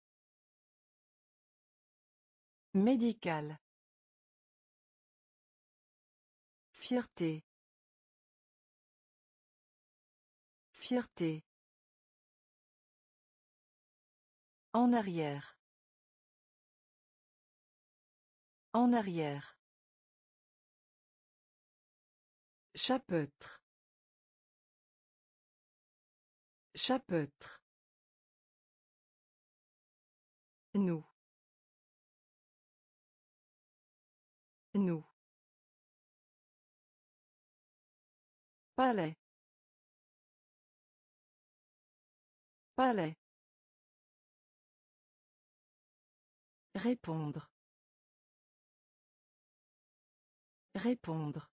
Médical. Fierté. Fierté. En arrière. En arrière. Chapeautre. Chapeautre. Nous. Nous. Palais. Palais. Répondre. Répondre.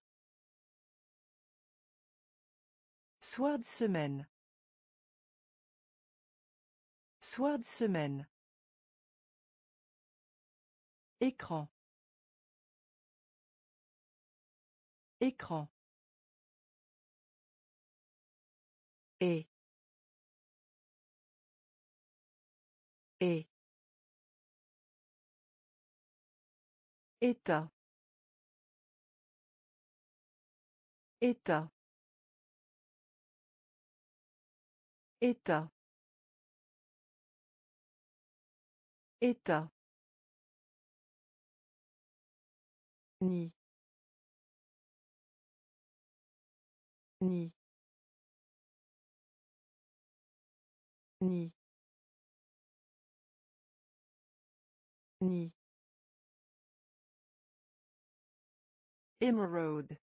Soir de semaine. Soir de semaine. Écran. Écran. Et. Et. État. État. État. État. Ni. Ni. Ni. Ni. Émeraude.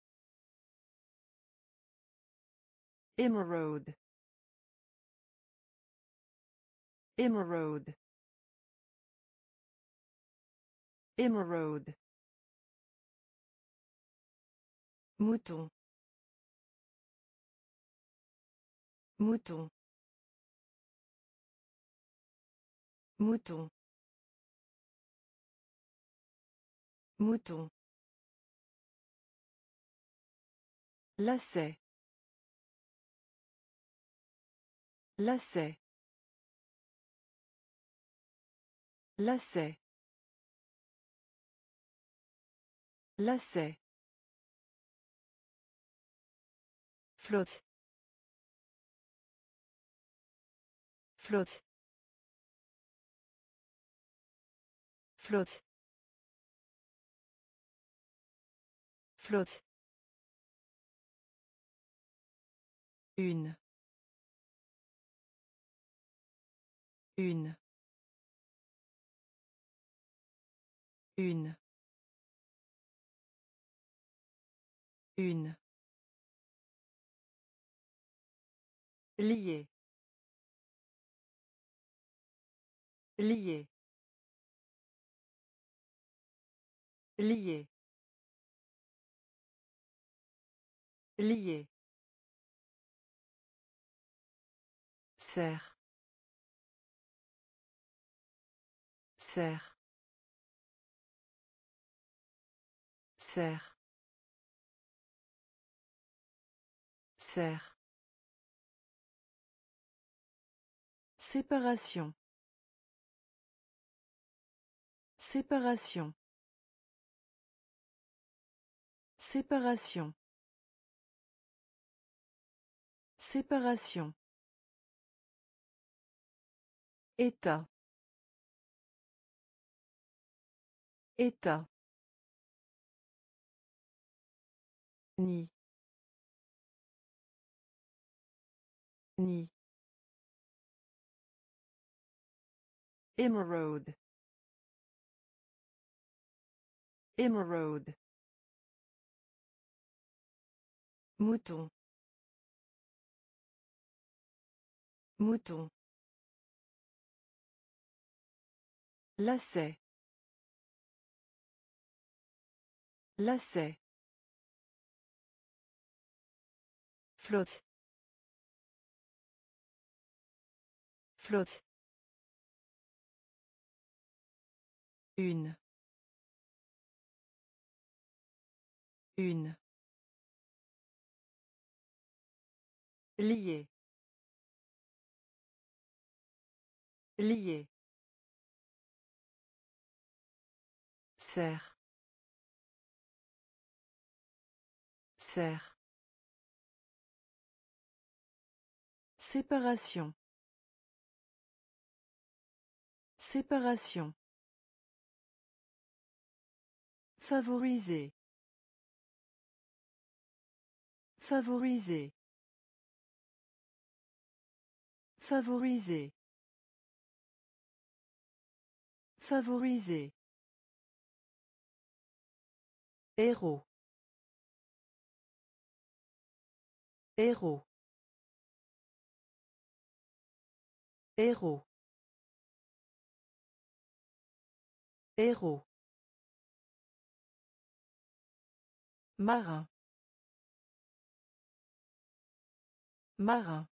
Émeraude. Émeraude. Émeraude. Mouton. Mouton. Mouton. Mouton. Lacet. Lacet. Lacet. Lacet. Flotte. Flotte. Flotte. Flotte. Une. Une. Une. Une. Lié. Lié. Lié. Lié. Serre. Serre. Serre. Serre. Séparation. Séparation. Séparation. Séparation. État. État. Ni. Ni. Émeraude. Émeraude. Mouton. Mouton. Lacet. Lacet. Flotte. Flotte. Une. Une. Lié. Lié. Serre. Serre. Séparation. Séparation. Favoriser. Favoriser. Favoriser. Favoriser. Héros. Héros. Héros. Héros. Marin. Marin.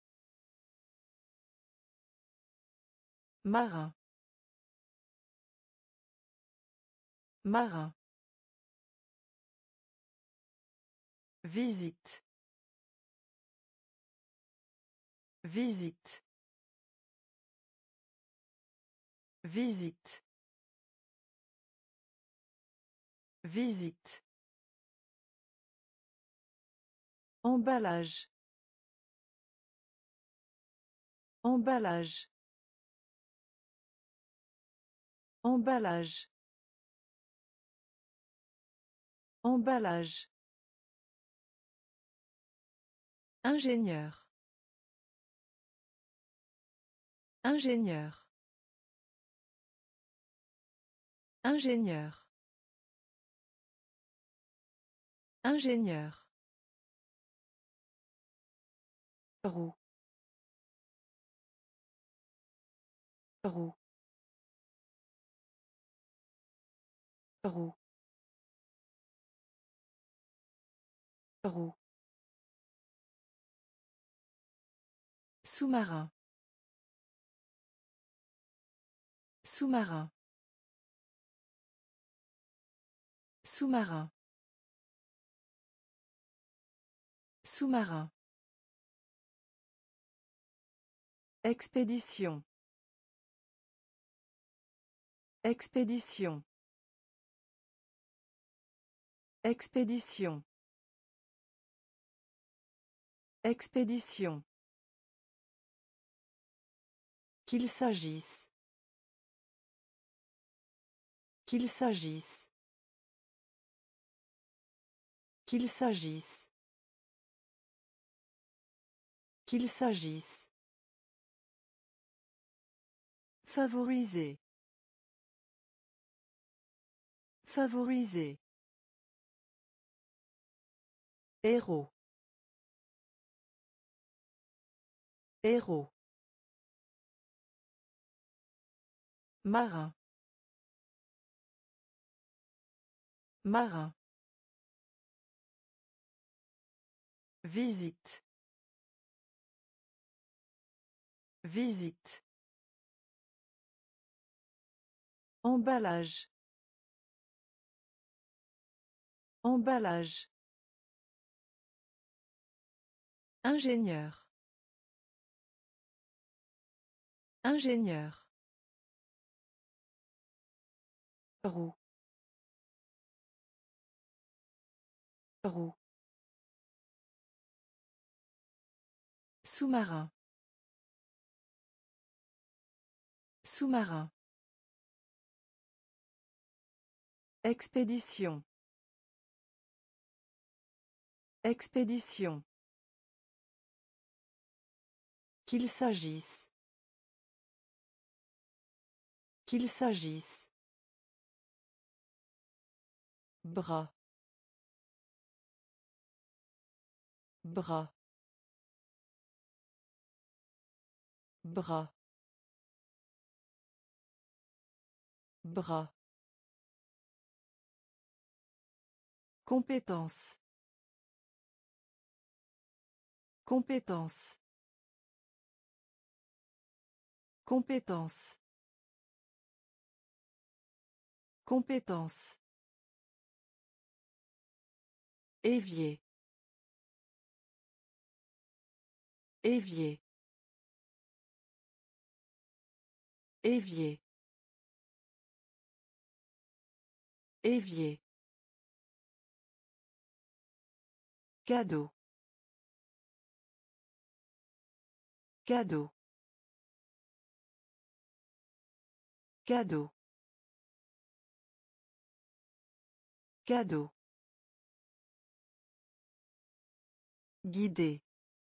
Marin. Marin. Visite. Visite. Visite. Visite. Emballage. Emballage. Emballage. Emballage. Ingénieur. Ingénieur. Ingénieur. Ingénieur. Roue. Roue. Roue. Roue. Sous-marin. Sous-marin. Sous-marin. Sous-marin. Expédition. Expédition. Expédition. Expédition. Qu'il s'agisse. Qu'il s'agisse. Qu'il s'agisse. Qu'il s'agisse. Favoriser. Favoriser. Héros. Héros. Marin. Marin. Visite. Visite. Emballage. Emballage. Ingénieur. Ingénieur. Roue. Roue. Sous-marin. Sous-marin. Expédition. Expédition. Qu'il s'agisse. Qu'il s'agisse. Bras. Bras. Bras. Bras. Compétence. Compétence. Compétence. Compétence. Évier. Évier. Évier. Évier. Cadeau. Cadeau. Cadeau. Cadeau. Guider.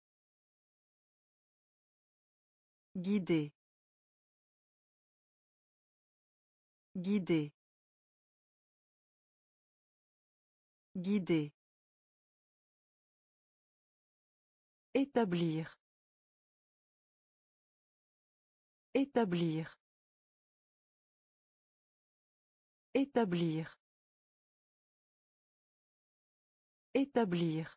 Guider. Guider. Guider. Établir. Établir. Établir. Établir.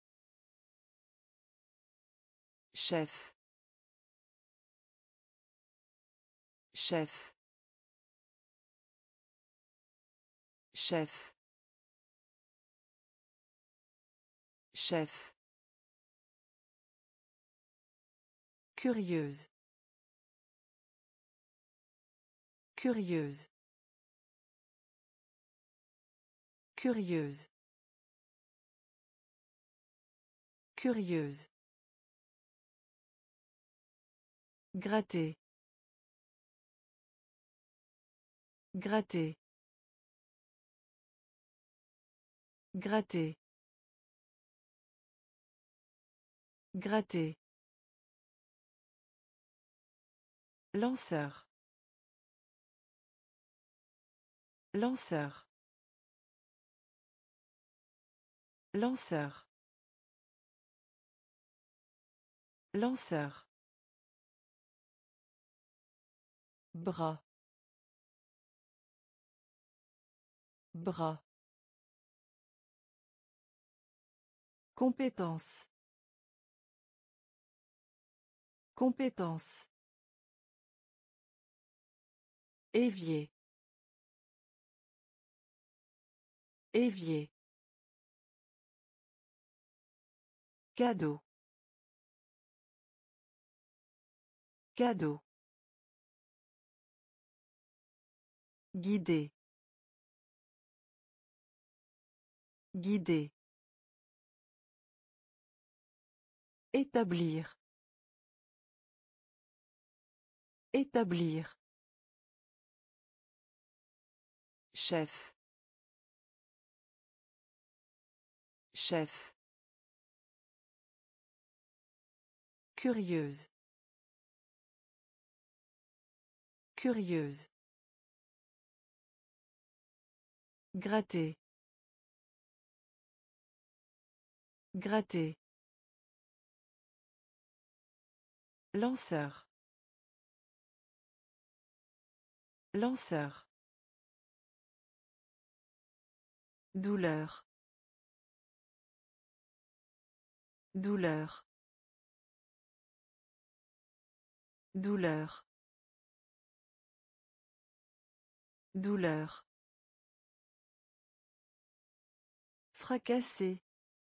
Chef. Chef. Chef. Chef. Curieuse. Curieuse. Curieuse. Curieuse. Gratter. Gratter. Gratter. Gratter. Lanceur. Lanceur. Lanceur. Lanceur. Bras. Bras. Compétence. Compétence. Évier. Évier. Cadeau. Cadeau. Guider. Guider. Établir. Établir. Chef. Chef. Curieuse. Curieuse. Gratter. Gratter. Lanceur. Lanceur. Douleur. Douleur. Douleur. Douleur. Fracasser.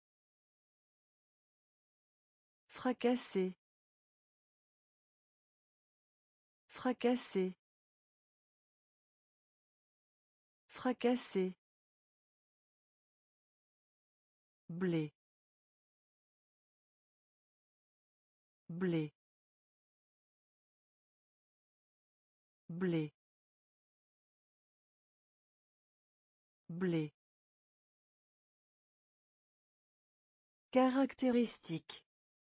Fracasser. Fracasser. Fracasser. Blé. Blé. Blé. Blé. Caractéristique.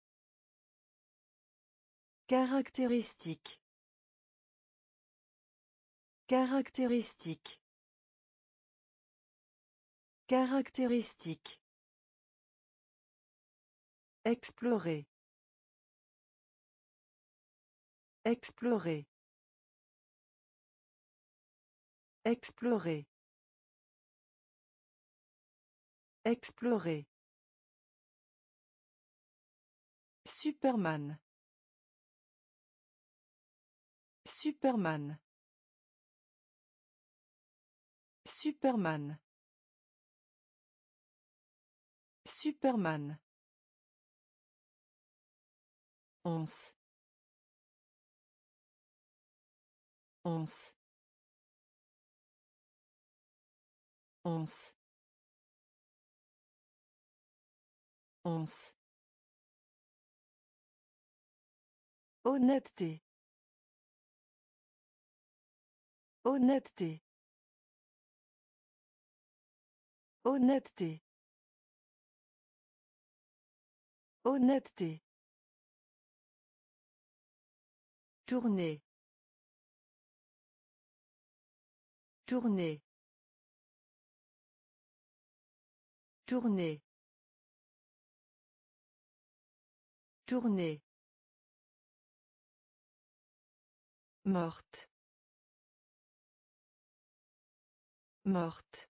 Caractéristique. Caractéristique. Caractéristique. Explorer. Explorer. Explorer. Explorer. Superman. Superman. Superman. Superman. Once. Once. Once. Once. Honnêteté. Honnêteté. Honnêteté. Honnêteté. Tourner. Tourner. Tourner. Tourner. Morte. Morte.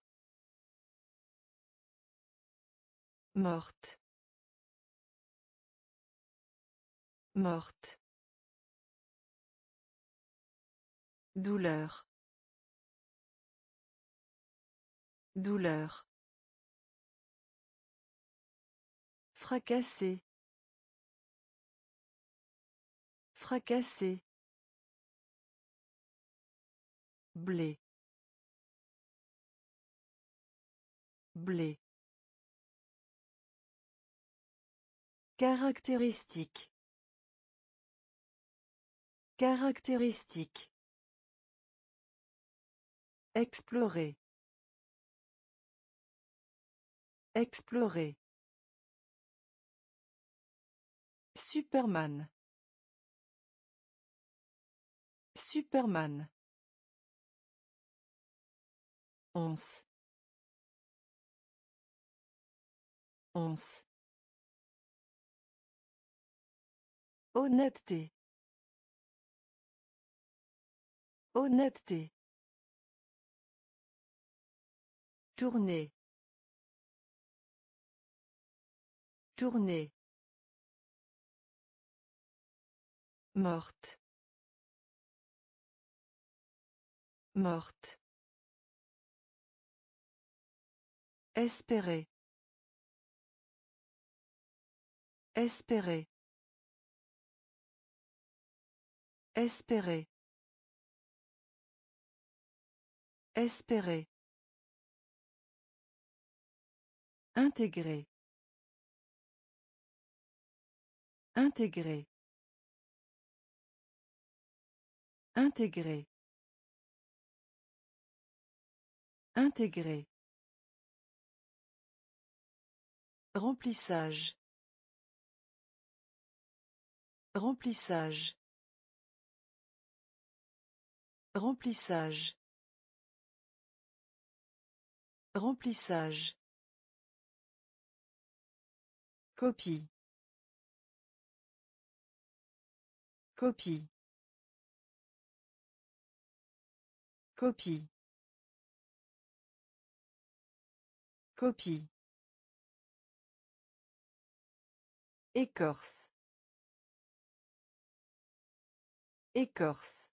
Morte. Morte. Douleur. Douleur. Fracasser. Fracasser. Blé. Blé. Caractéristique. Caractéristique. Explorer. Explorer. Superman. Superman. Once. Once. Honnêteté. Honnêteté. Tourner. Tourner. Morte. Morte. Espérer. Espérer. Espérer. Espérer. Intégrer. Intégrer. Intégrer. Intégrer. Remplissage. Remplissage. Remplissage. Remplissage. Copie. Copie. Copie. Copie. Écorce. Écorce.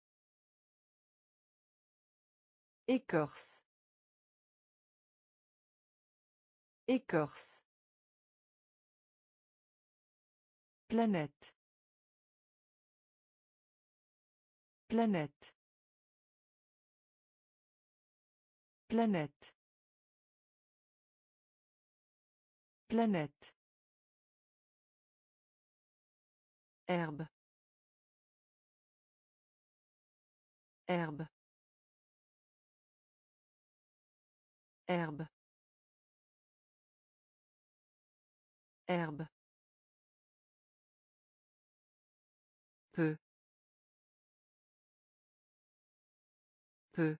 Écorce. Écorce. Planète. Planète. Planète. Planète. Herbe. Herbe. Herbe. Herbe. Peu. Peu.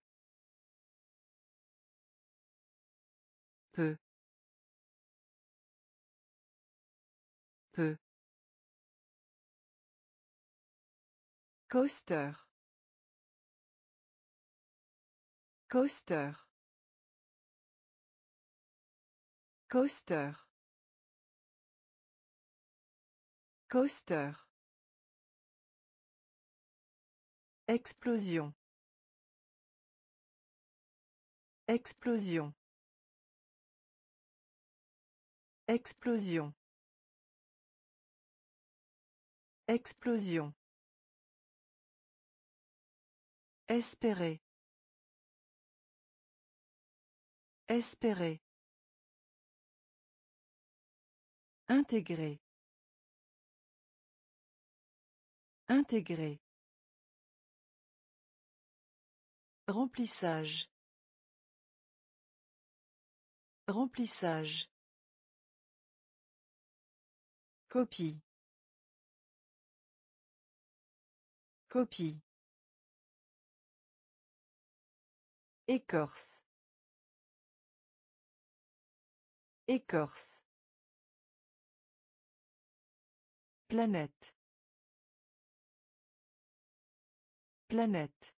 Peu. Peu. Coaster. Coaster. Coaster. Coaster. Explosion. Explosion. Explosion. Explosion. Espérer. Espérer. Intégrer. Intégrer. Remplissage. Remplissage. Copie. Copie. Écorce. Écorce. Planète. Planète.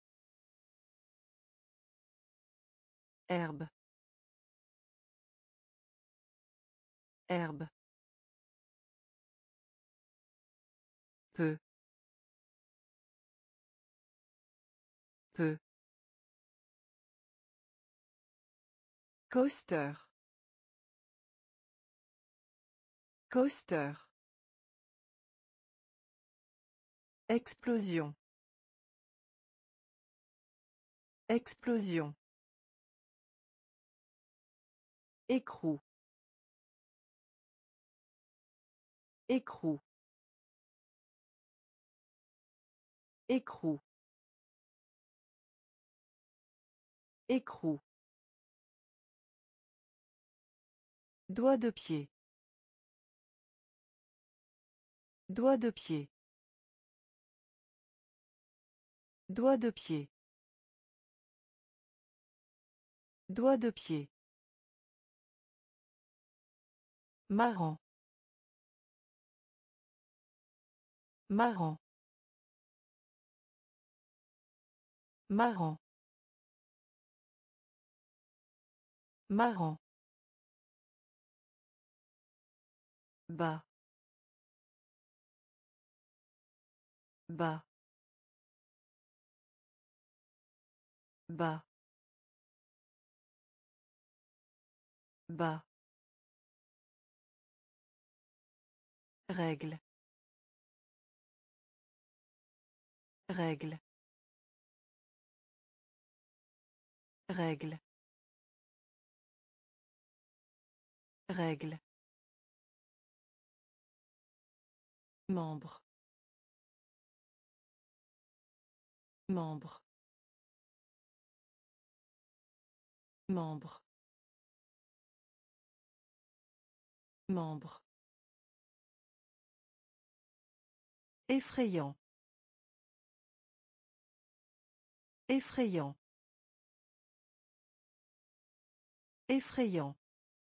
Herbe. Herbe. Peu. Peu. Coaster. Coaster. Explosion. Explosion. Écrou. Écrou. Écrou. Écrou. Doigt de pied. Doigt de pied. Doigt de pied. Doigt de pied. Marrant. Marrant. Marrant. Marrant. Bas. Bas. Bas. Bas. Règle. Règle. Règle. Règle. Membre. Membre. Membre. Membre. Effrayant. Effrayant. Effrayant.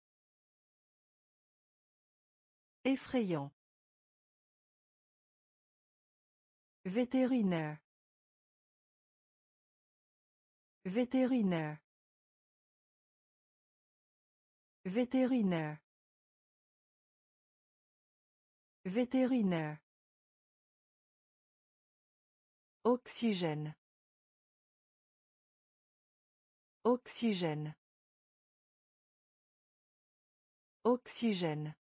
Effrayant. Vétérinaire. Vétérinaire. Vétérinaire. Vétérinaire. Oxygène. Oxygène. Oxygène.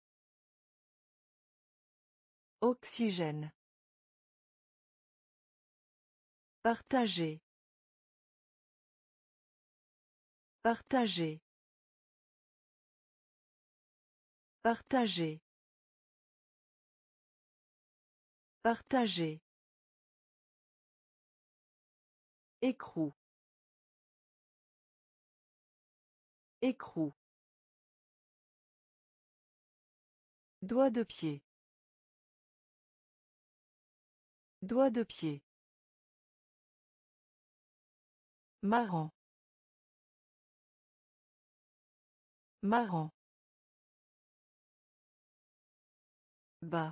Oxygène. Partager. Partager. Partager. Partager. Écrou. Écrou. Doigt de pied. Doigt de pied. Marrant. Marrant. Bas.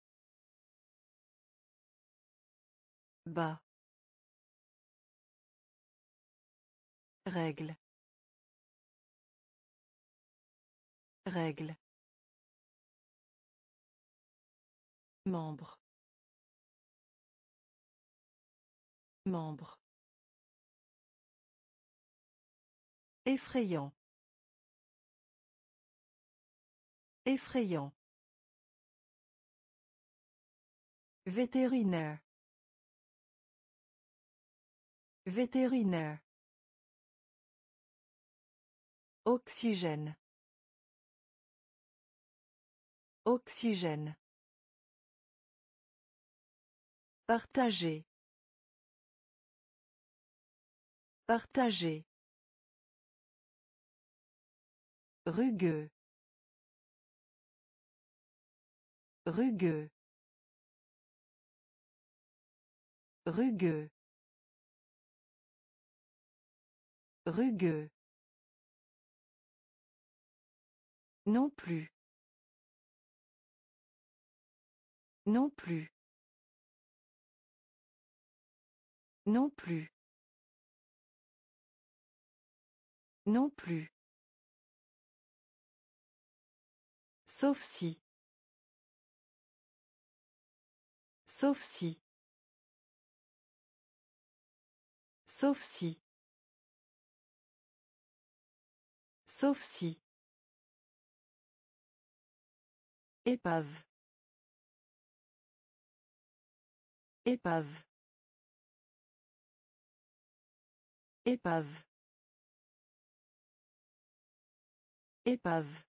Bas. Règle. Règle. Membre. Membre. Effrayant. Effrayant. Vétérinaire. Vétérinaire. Oxygène. Oxygène. Partager. Partager. Rugueux. Rugueux. Rugueux. Rugueux. Non plus. Non plus. Non plus. Non plus. Sauf si. Sauf si. Sauf si. Sauf si. Épave. Épave. Épave. Épave.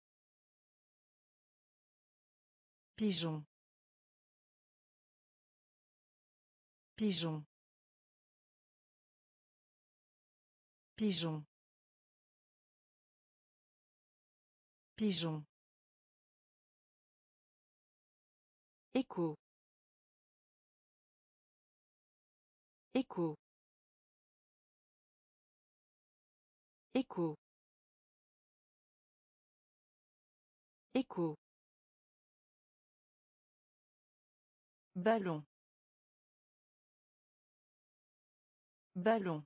Pigeon. Pigeon. Pigeon. Pigeon. Écho. Écho. Écho. Écho. Ballon. Ballon.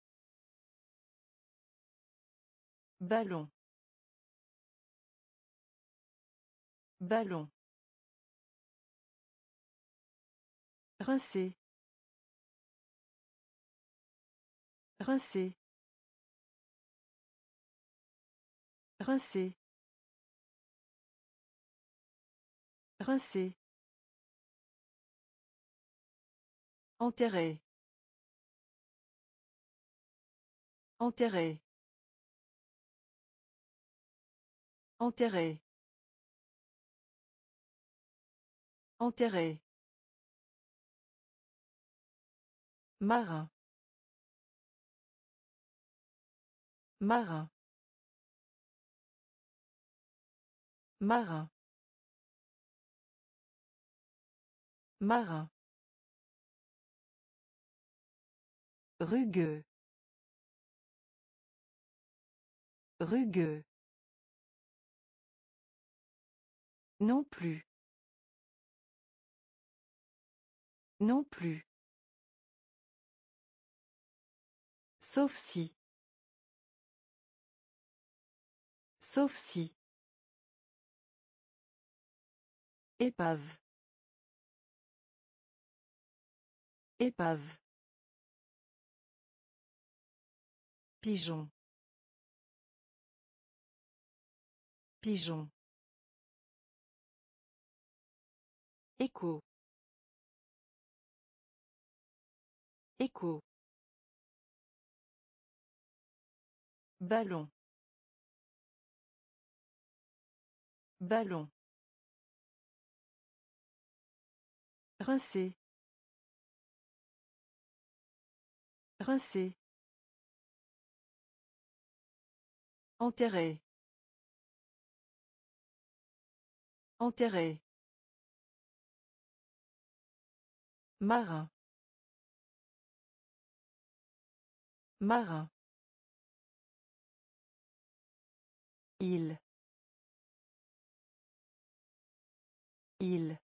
Ballon. Ballon. Rincer. Rincer. Rincer. Rincer. Enterrer. Enterrer. Enterrer. Enterrer. Marin. Marin. Marin. Marin. Rugueux. Rugueux. Non plus. Non plus. Sauf si. Sauf si. Épave. Épave. Pigeon. Pigeon. Écho. Écho. Ballon. Ballon. Rincer. Rincer. Enterrer. Enterrer. Marin. Marin. Il. Il.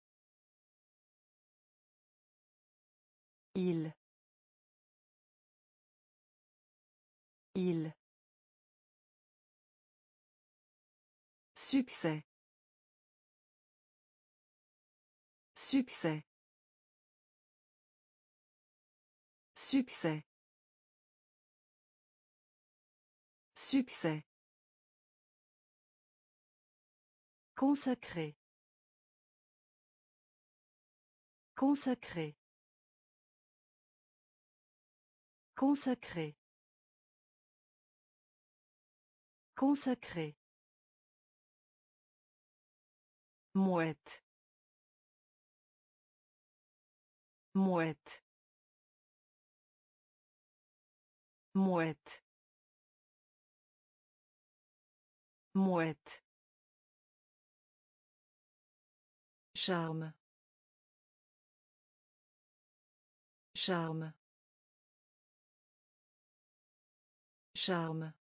Il. Il. Succès. Succès. Succès. Succès. Consacré. Consacré. Consacré. Consacré. Mouette. Mouette. Mouette. Mouette. Charme. Charme. Charme.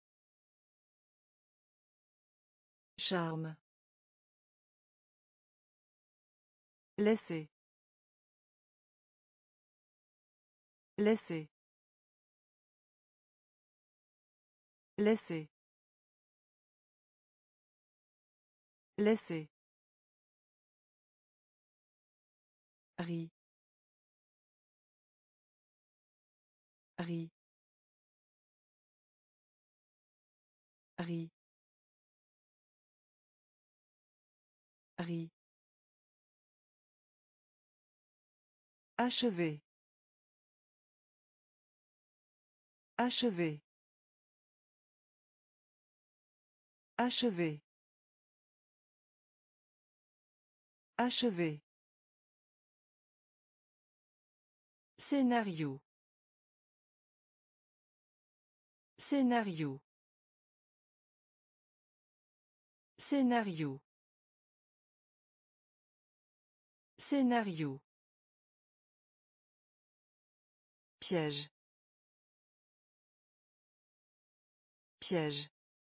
Charme. Laisser. Laisser. Laisser. Laisser. Riz. Riz. Riz. Riz. Achever. Achever. Achever. Achever. Scénario. Scénario. Scénario. Scénario. Piège. Piège.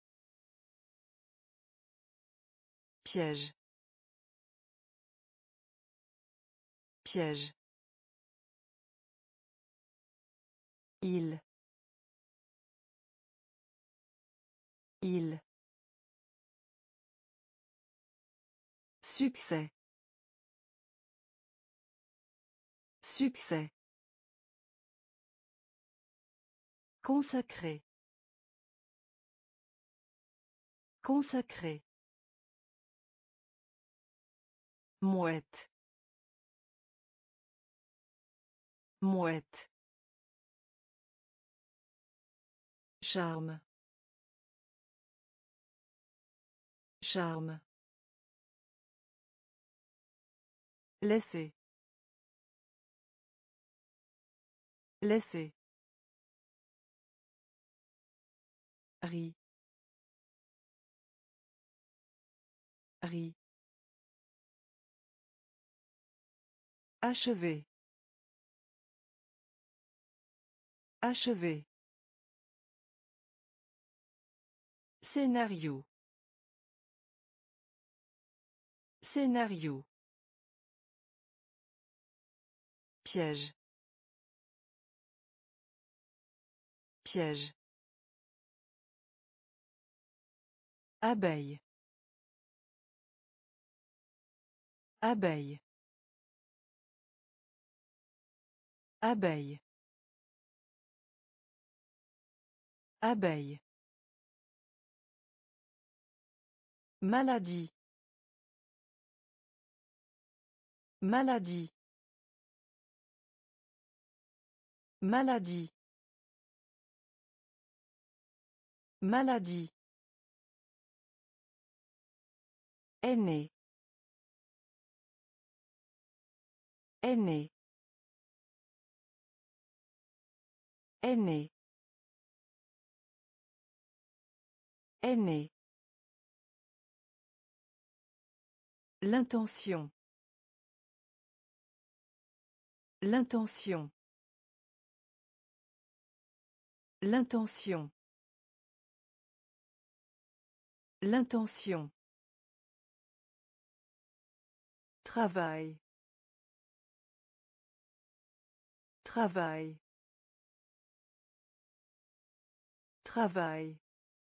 Piège. Piège. Il. Il. Succès. Succès. Consacré. Consacré. Mouette. Mouette. Charme. Charme. Laisser. Laisser. Riz. Riz. Achever. Achever. Scénario. Scénario. Piège. Piège. Abeille. Abeille. Abeille. Abeille. Maladie. Maladie. Maladie. Maladie. Aîné. Aîné. Aîné. Aîné. L'intention. L'intention. L'intention. L'intention. Travail. Travail. Travail.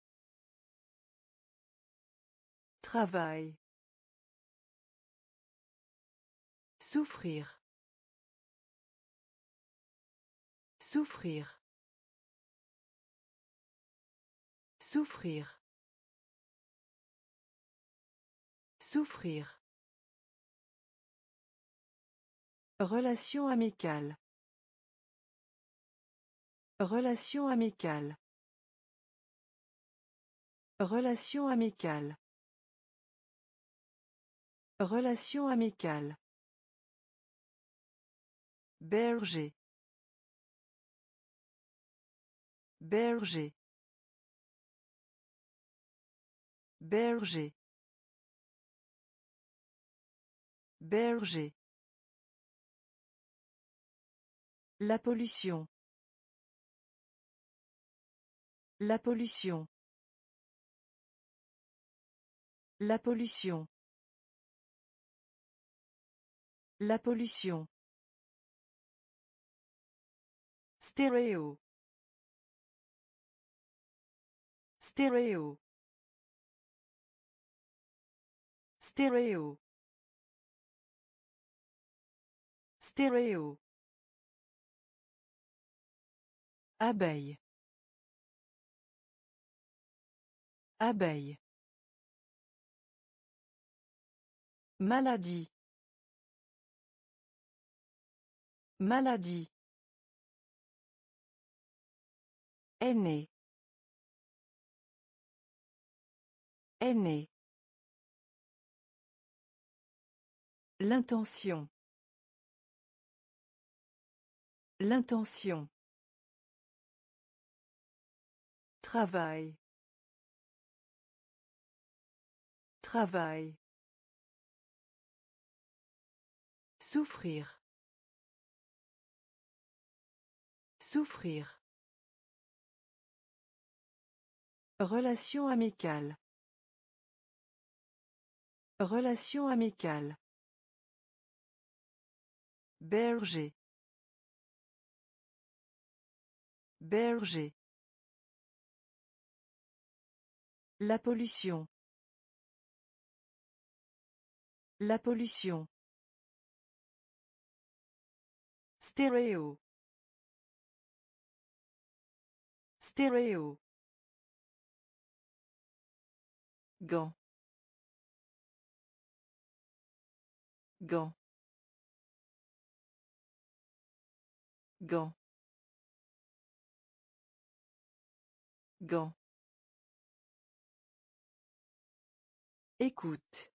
Travail. Souffrir. Souffrir. Souffrir. Souffrir. Relation amicale. Relation amicale. Relation amicale. Relation amicale. Berger. Berger. Berger. Berger. La pollution. La pollution. La pollution. La pollution. Stéréo. Stéréo. Stéréo. Stéréo. Abeille. Abeille. Maladie. Maladie. Aîné. Aîné. L'intention. L'intention. Travail. Travail. Souffrir. Souffrir. Relation amicale. Relation amicale. Berger. Berger. La pollution. La pollution. Stéréo. Stéréo. Gant. Gant. Gant. Gant. Écoute.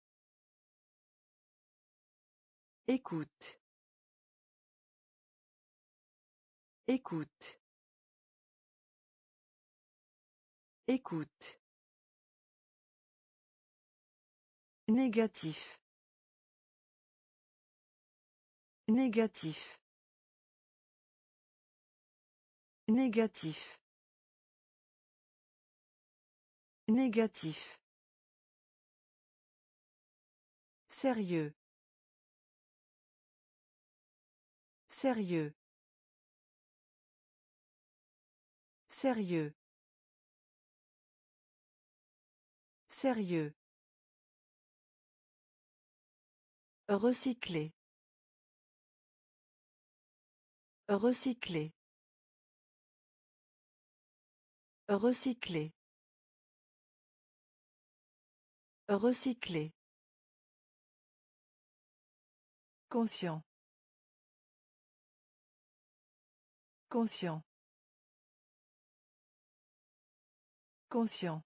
Écoute. Écoute. Écoute. Négatif. Négatif. Négatif. Négatif. Sérieux. Sérieux. Sérieux. Sérieux. Recycler. Recycler. Recycler. Recycler. Conscient. Conscient. Conscient.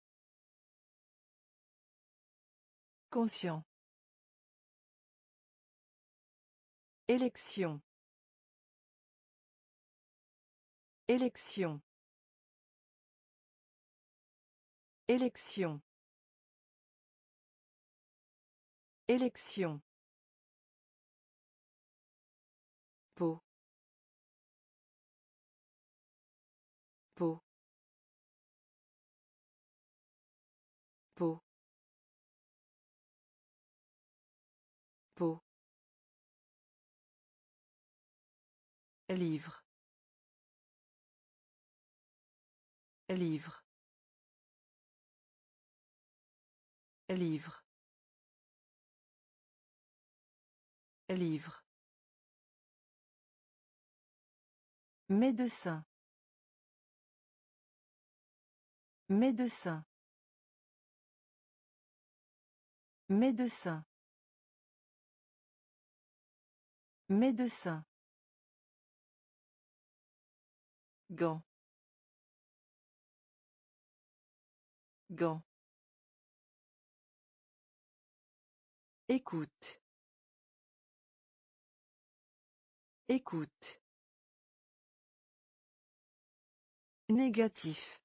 Conscient. Élection. Élection. Élection. Élection. Peau. Peau. Peau. Peau. Livre. Livre. Livre. Livre. Médecin. Médecin. Médecin. Médecin. Gant. Gant. Écoute. Écoute. Négatif.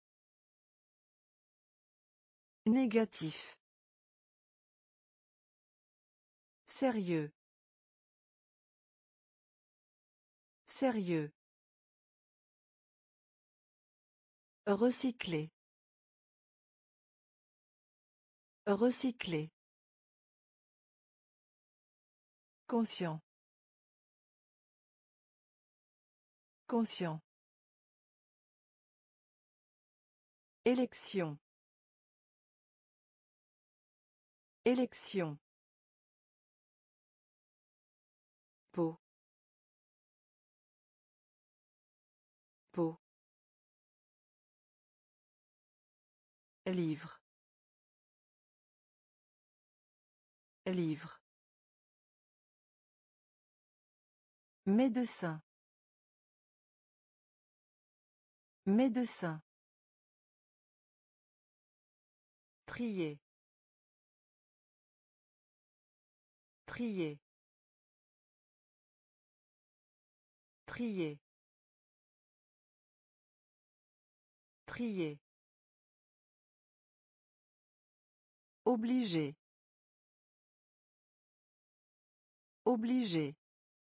Négatif. Sérieux. Sérieux. Recycler. Recycler. Conscient. Conscient. Élection. Élection. Peau. Peau. Livre. Livre. Médecin. Médecin. Trier. Trier. Trier. Trier. Obligé. Obligé.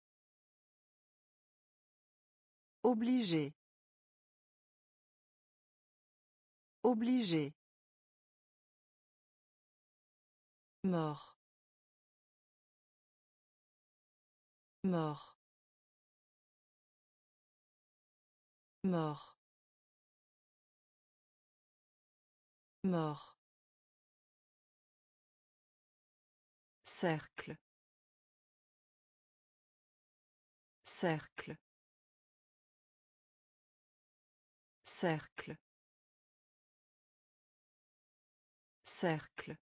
Obligé. Obligé. Mort. Mort. Mort. Mort. Cercle. Cercle. Cercle. Cercle.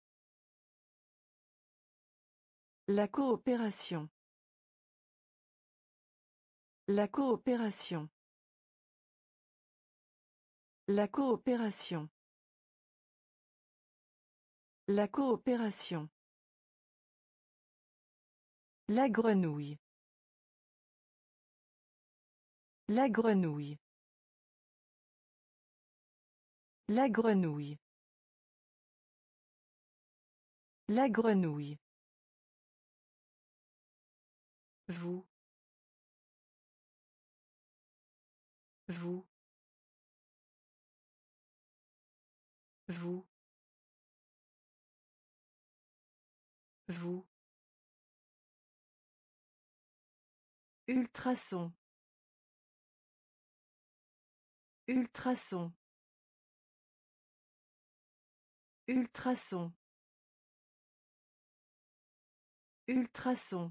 La coopération. La coopération. La coopération. La coopération. La grenouille. La grenouille. La grenouille. La grenouille. Vous. Vous. Vous. Vous. Ultrason. Ultrason. Ultrason. Ultrason.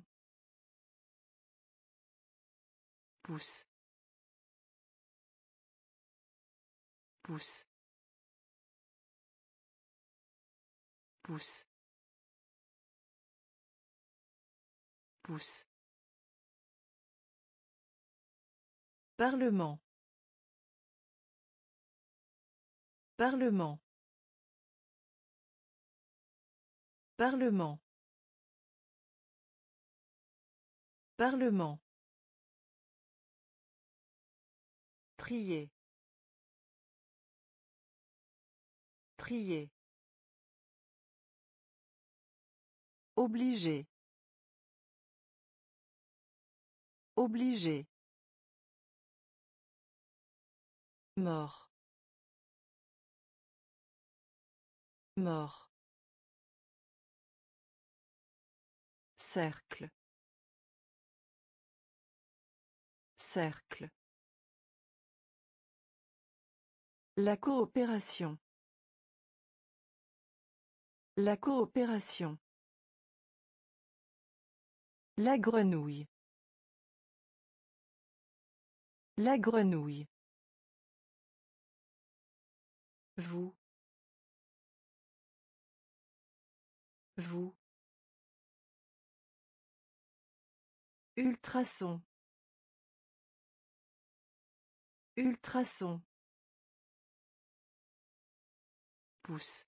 Pouce. Pouce. Pouce. Pouce. Parlement. Parlement. Parlement. Parlement. Trier. Trier. Obligé. Obligé. Mort. Mort. Cercle. Cercle. La coopération. La coopération. La grenouille. La grenouille. Vous. Vous. Ultrason. Ultrason. Pouce.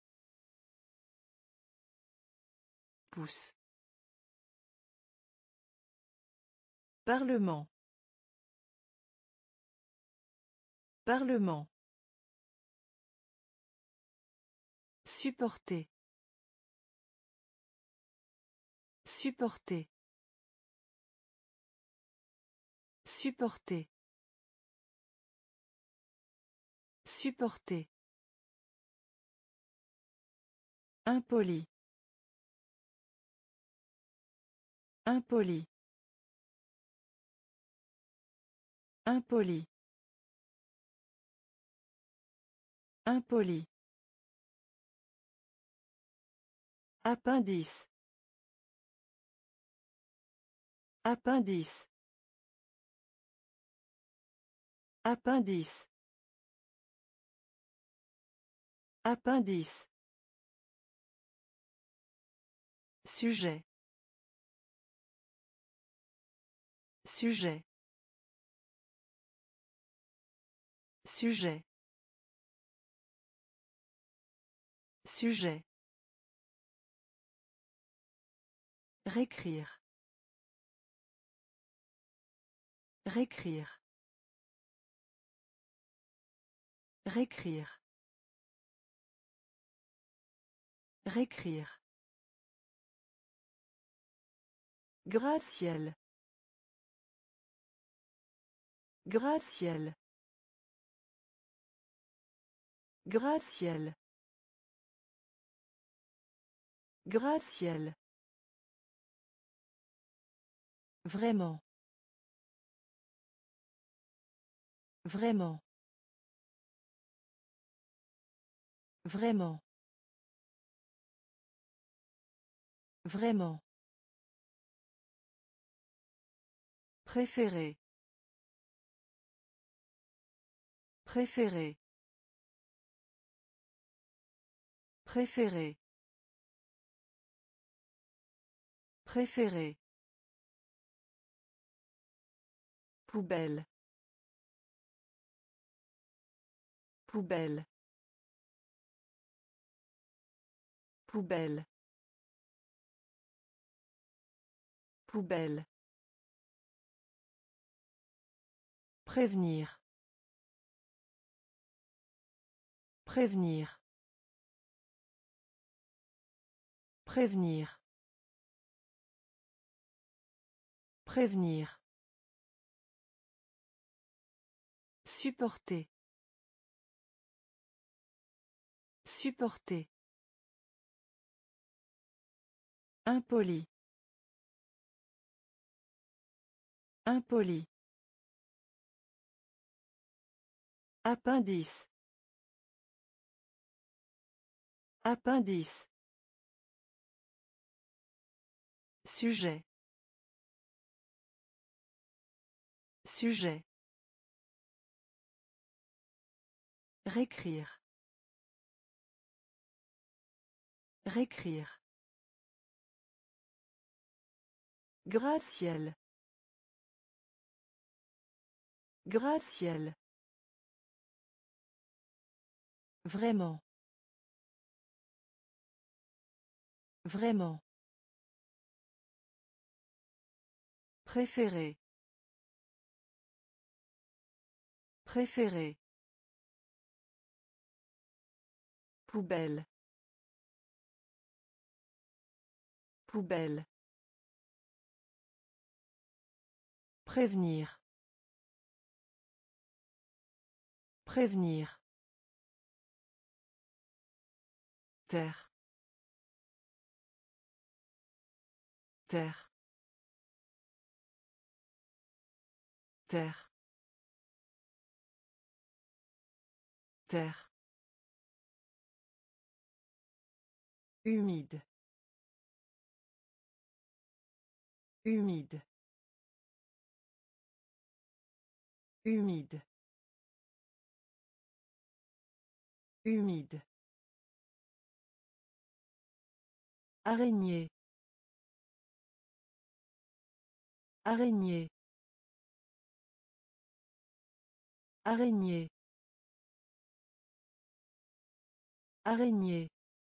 Pouce. Parlement. Parlement. Supporter. Supporter. Supporter. Supporter. Impoli. Impoli. Impoli. Impoli. Appendice. Appendice. Appendice. Appendice. Sujet. Sujet. Sujet. Sujet. Réécrire. Réécrire. Réécrire. Réécrire. Gratte-ciel. Gratte-ciel. Gratte-ciel. Gratte-ciel. Vraiment. Vraiment. Vraiment. Vraiment. Préféré. Préféré. Préféré. Préféré. Poubelle. Poubelle. Poubelle. Poubelle. Prévenir. Prévenir. Prévenir. Prévenir. Supporter. Supporter. Impoli. Impoli. Appendice. Appendice. Sujet. Sujet. Réécrire. Réécrire. Gratte-ciel. Gratte-ciel. Vraiment. Vraiment. Préféré. Préféré. Poubelle. Poubelle. Prévenir. Prévenir. Terre. Terre. Terre. Terre. Humide. Humide. Humide. Humide. Araignée. Araignée. Araignée. Araignée.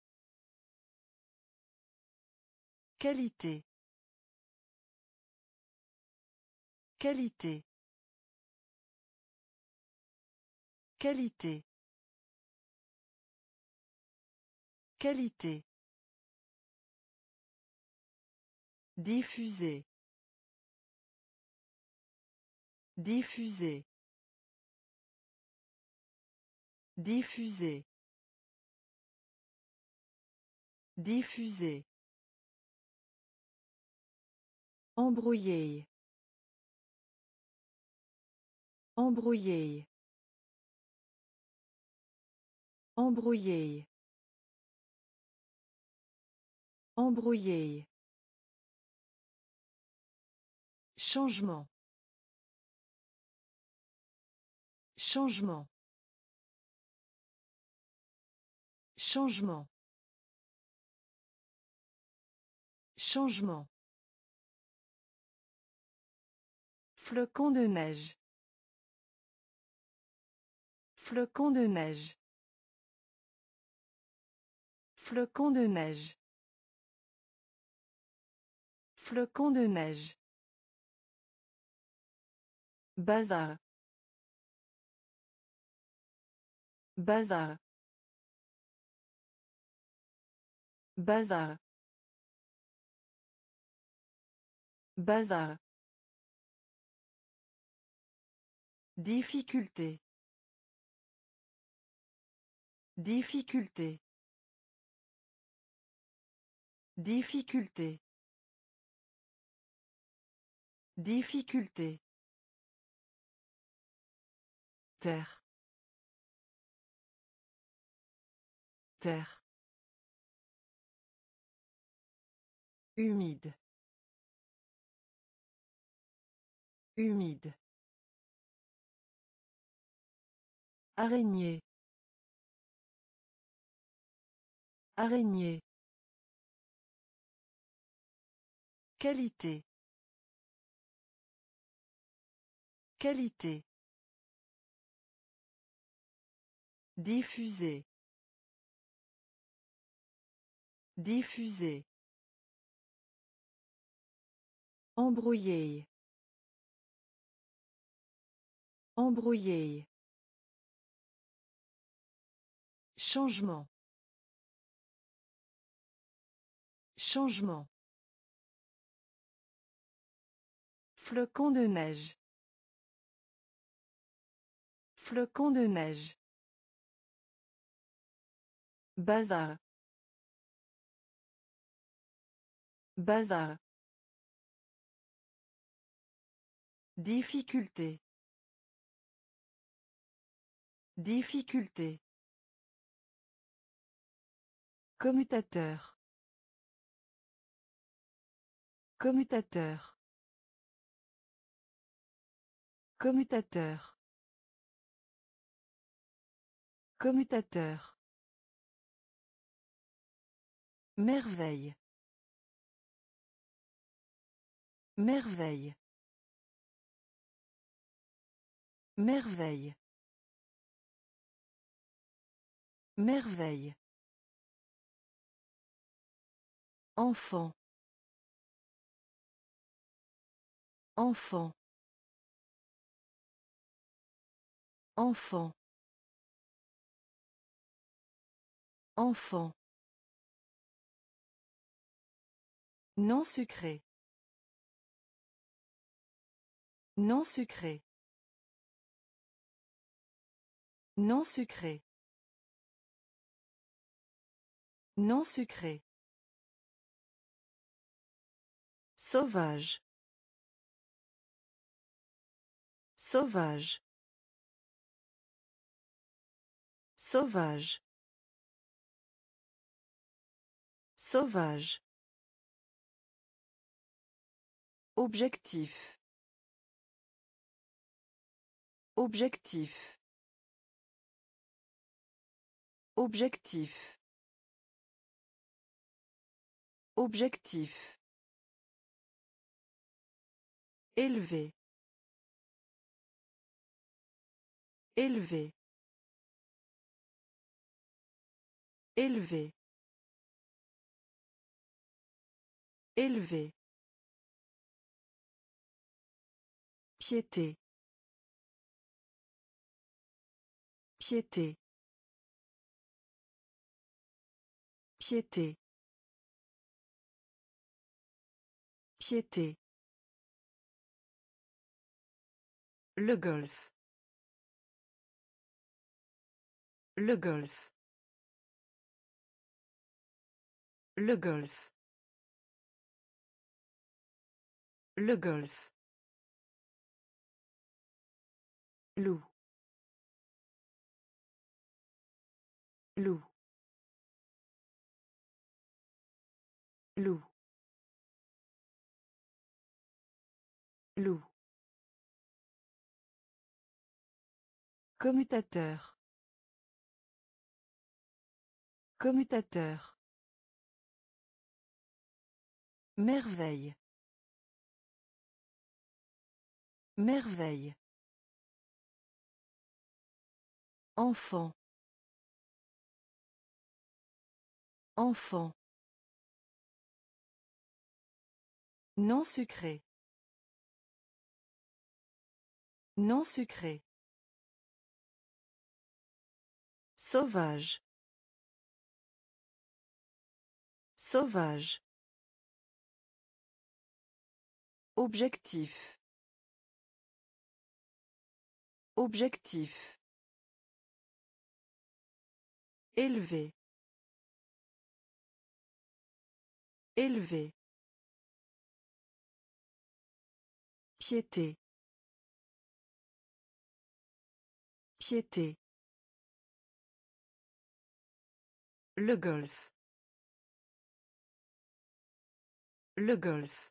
Qualité. Qualité. Qualité. Qualité. Diffuser. Diffuser. Diffuser. Diffuser. Embrouiller. Embrouiller. Embrouiller. Embrouiller. Changement. Changement. Changement. Changement. Flocon de neige. Flocon de neige. Flocon de neige. Flocon de neige. Bazar. Bazar. Bazar. Bazar. Difficulté. Difficulté. Difficulté. Difficulté. Terre. Terre. Humide. Humide. Araignée. Araignée. Qualité. Qualité. Diffuser. Diffuser. Embrouiller. Embrouiller. Changement. Changement. Flocon de neige. Flocon de neige. Bazar. Bazar. Difficulté. Difficulté. Commutateur. Commutateur. Commutateur. Commutateur. Merveille. Merveille. Merveille. Merveille. Enfant. Enfant. Enfant. Enfant. Non sucré. Non sucré. Non sucré. Non sucré. Sauvage. Sauvage. Sauvage. Sauvage. Objectif. Objectif. Objectif. Objectif. Élevé. Élevé. Élevé. Élevé. Piété. Piété. Piété. Piété. Le golf. Le golf. Le golf. Le golf. Loup. Loup. Loup. Loup. Commutateur. Commutateur. Merveille. Merveille. Enfant. Enfant. Non sucré. Non sucré. Sauvage. Sauvage. Objectif. Objectif. Élevé. Élevé. Piété. Piété. Le golf. Le golf.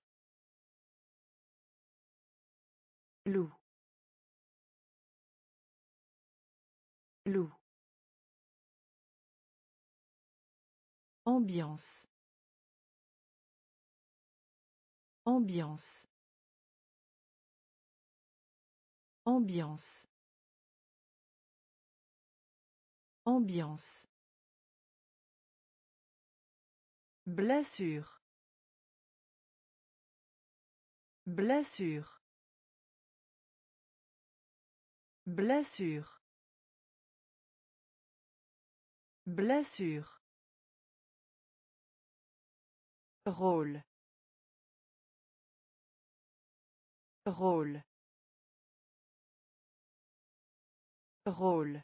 Loup. Loup. Ambiance. Ambiance. Ambiance. Ambiance. Blessure. Blessure. Blessure. Blessure. Rôle. Rôle. Rôle.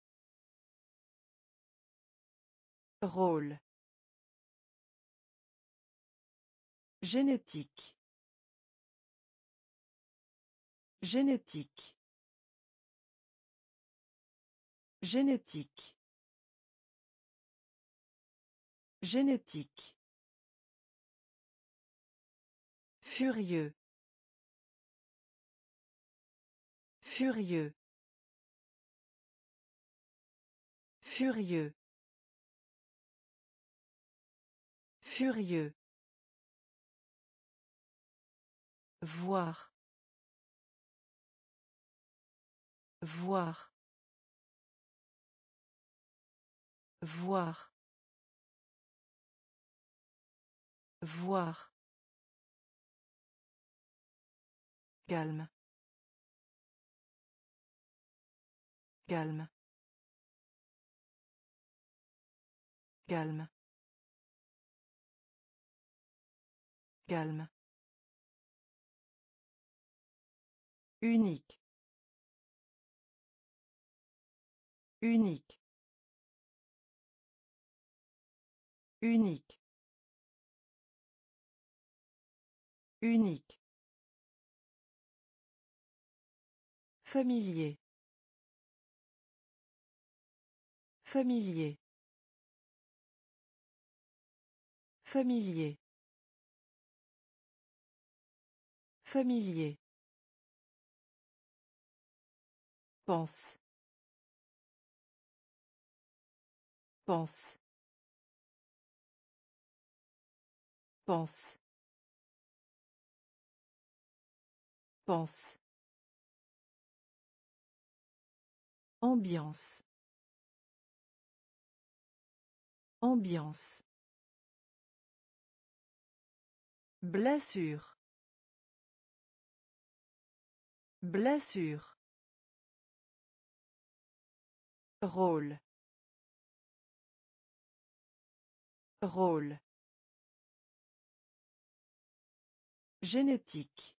Rôle. Génétique. Génétique. Génétique. Génétique. Furieux. Furieux. Furieux. Furieux. Voir. Voir. Voir. Voir. Calme. Calme. Calme. Calme. Unique. Unique. Unique. Unique. Familier. Familier. Familier. Familier. Pense. Pense. Pense. Pense. Ambiance. Ambiance. Blessure. Blessure. Rôle. Rôle. Génétique.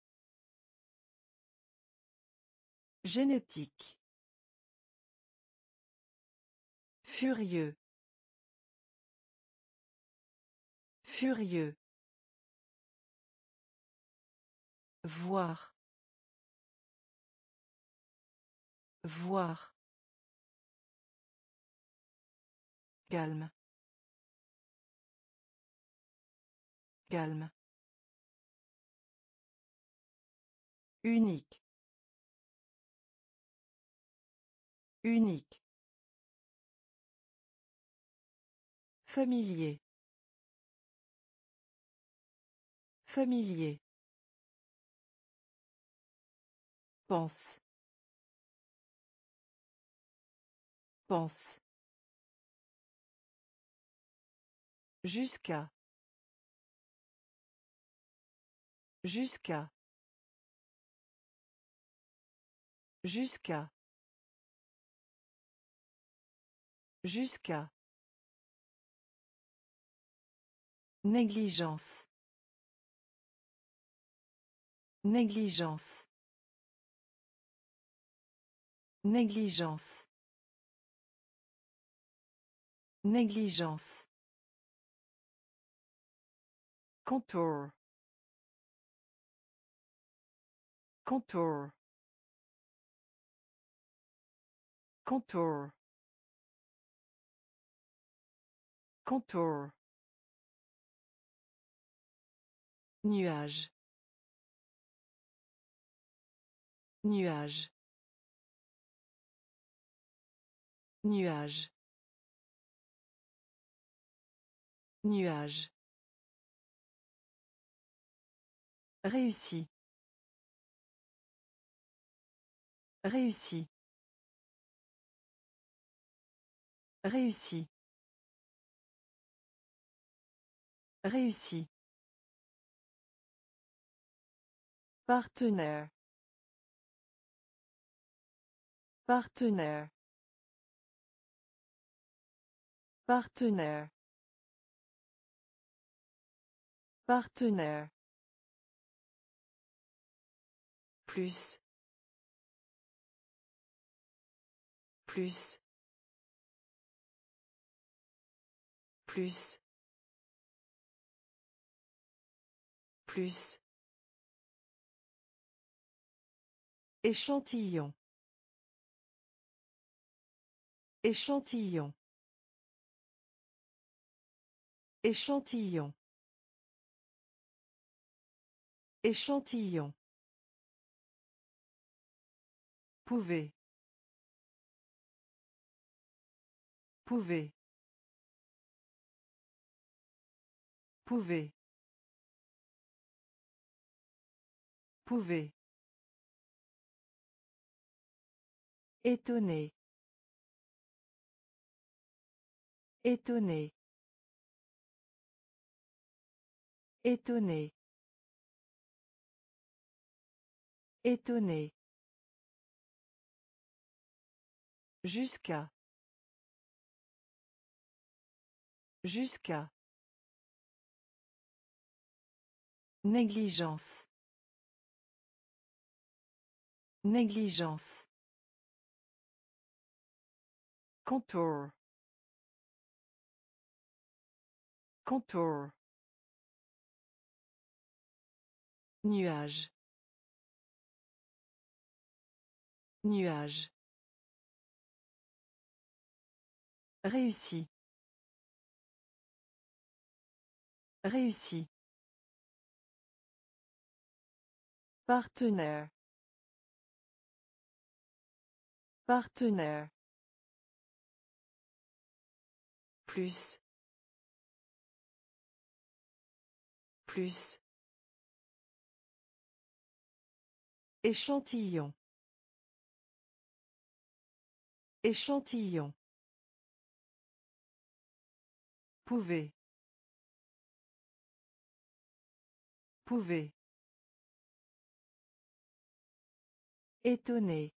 Génétique. Furieux. Furieux. Voir. Voir. Calme. Calme. Unique. Unique. Familier. Familier. Pense. Pense. Jusqu'à. Jusqu'à. Jusqu'à. Jusqu'à. Négligence. Négligence. Négligence. Négligence. Contour. Contour. Contour. Contour. Nuage. Nuage. Nuage. Nuage. Réussi. Réussi. Réussi. Réussi. Partenaire. Partenaire. Partenaire. Partenaire. Plus. Plus. Plus. Plus. Échantillon. Échantillon. Échantillon. Échantillon. Pouvez. Pouvez. Pouvez. Pouvez. Étonné. Étonné. Étonné. Étonné. Jusqu'à. Jusqu'à. Négligence. Négligence. Contour. Contour. Nuage. Nuage. Réussi. Réussi. Partenaire. Partenaire. Plus. Plus. Échantillon. Échantillon. Pouvez. Pouvez. Étonné.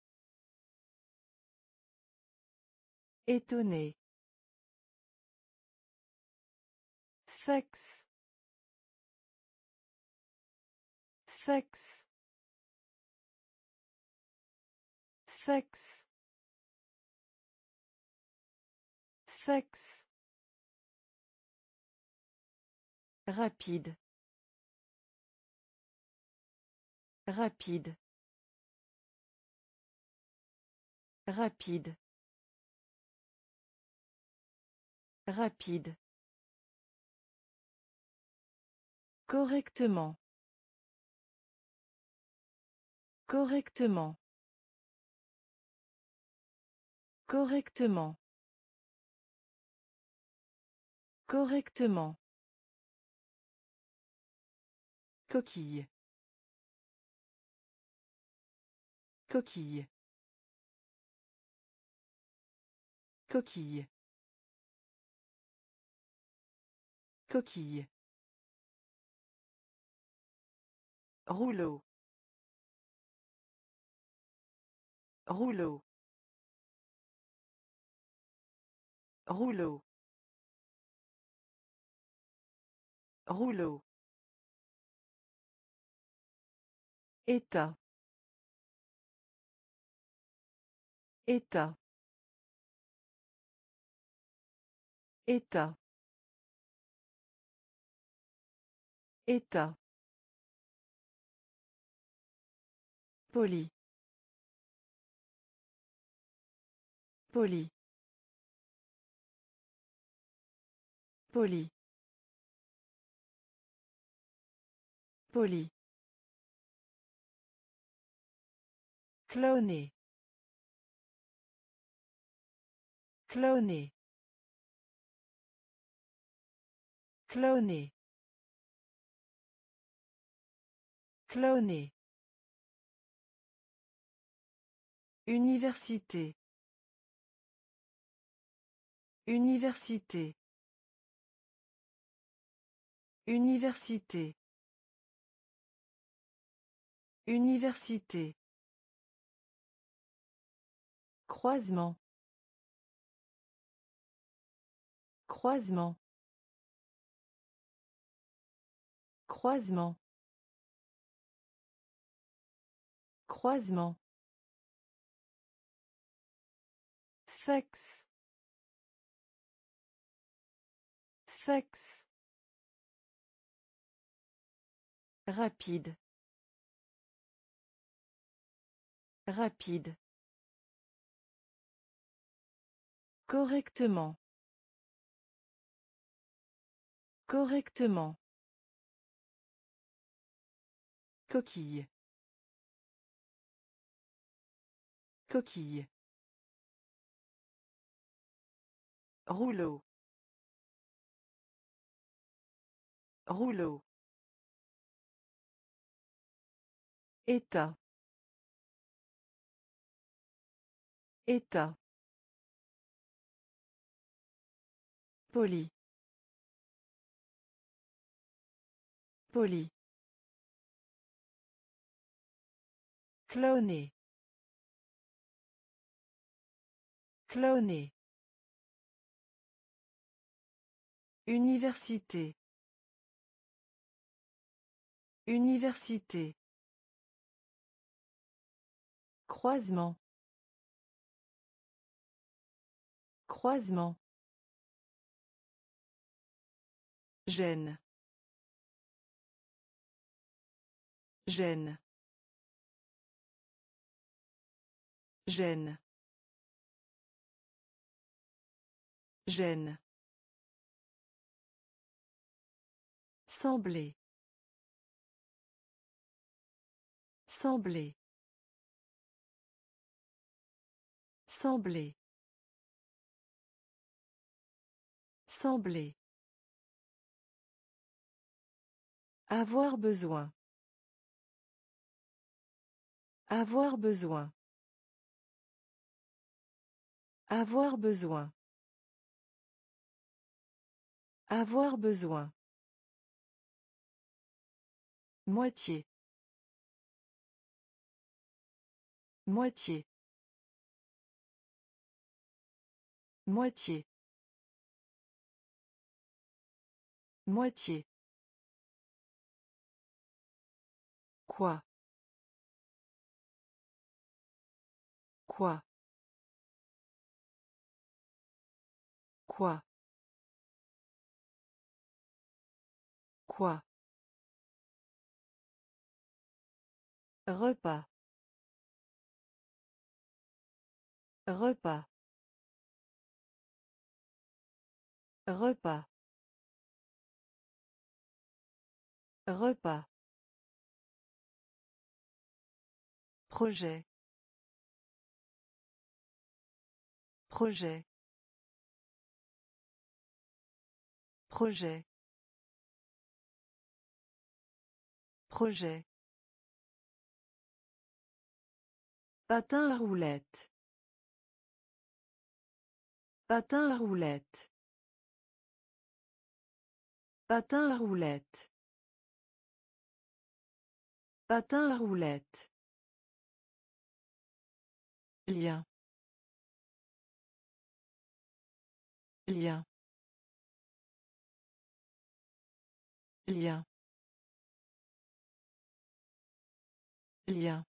Étonné. Sexe. Sexe. Sexe. Sexe. Rapide. Rapide. Rapide. Rapide. Correctement. Correctement. Correctement. Correctement. Coquille. Coquille. Coquille. Coquille. Rouleau. Rouleau. Rouleau. Rouleau. État. État. État. État. Poli. Poli. Poli. Poli. Cloner. Cloner. Cloner. Cloner. Université. Université. Université. Université. Croisement. Croisement. Croisement. Croisement. Sexe. Sexe. Rapide. Rapide. Correctement. Correctement. Coquille. Coquille. Rouleau. Rouleau. État. État. Poli. Poli. Cloner. Cloner. Université. Université. Croisement. Croisement. Gêne. Gêne. Gêne. Gêne. Sembler. Sembler. Sembler. Sembler. Avoir besoin. Avoir besoin. Avoir besoin. Avoir besoin. Moitié. Moitié. Moitié. Moitié. Quoi? Quoi? Quoi? Quoi? Repas. Repas. Repas. Repas. Projet. Projet. Projet. Projet. Patin à roulettes. Patin à roulettes. Patin à roulettes. Patin à roulettes. Lien. Lien. Lien. Lien.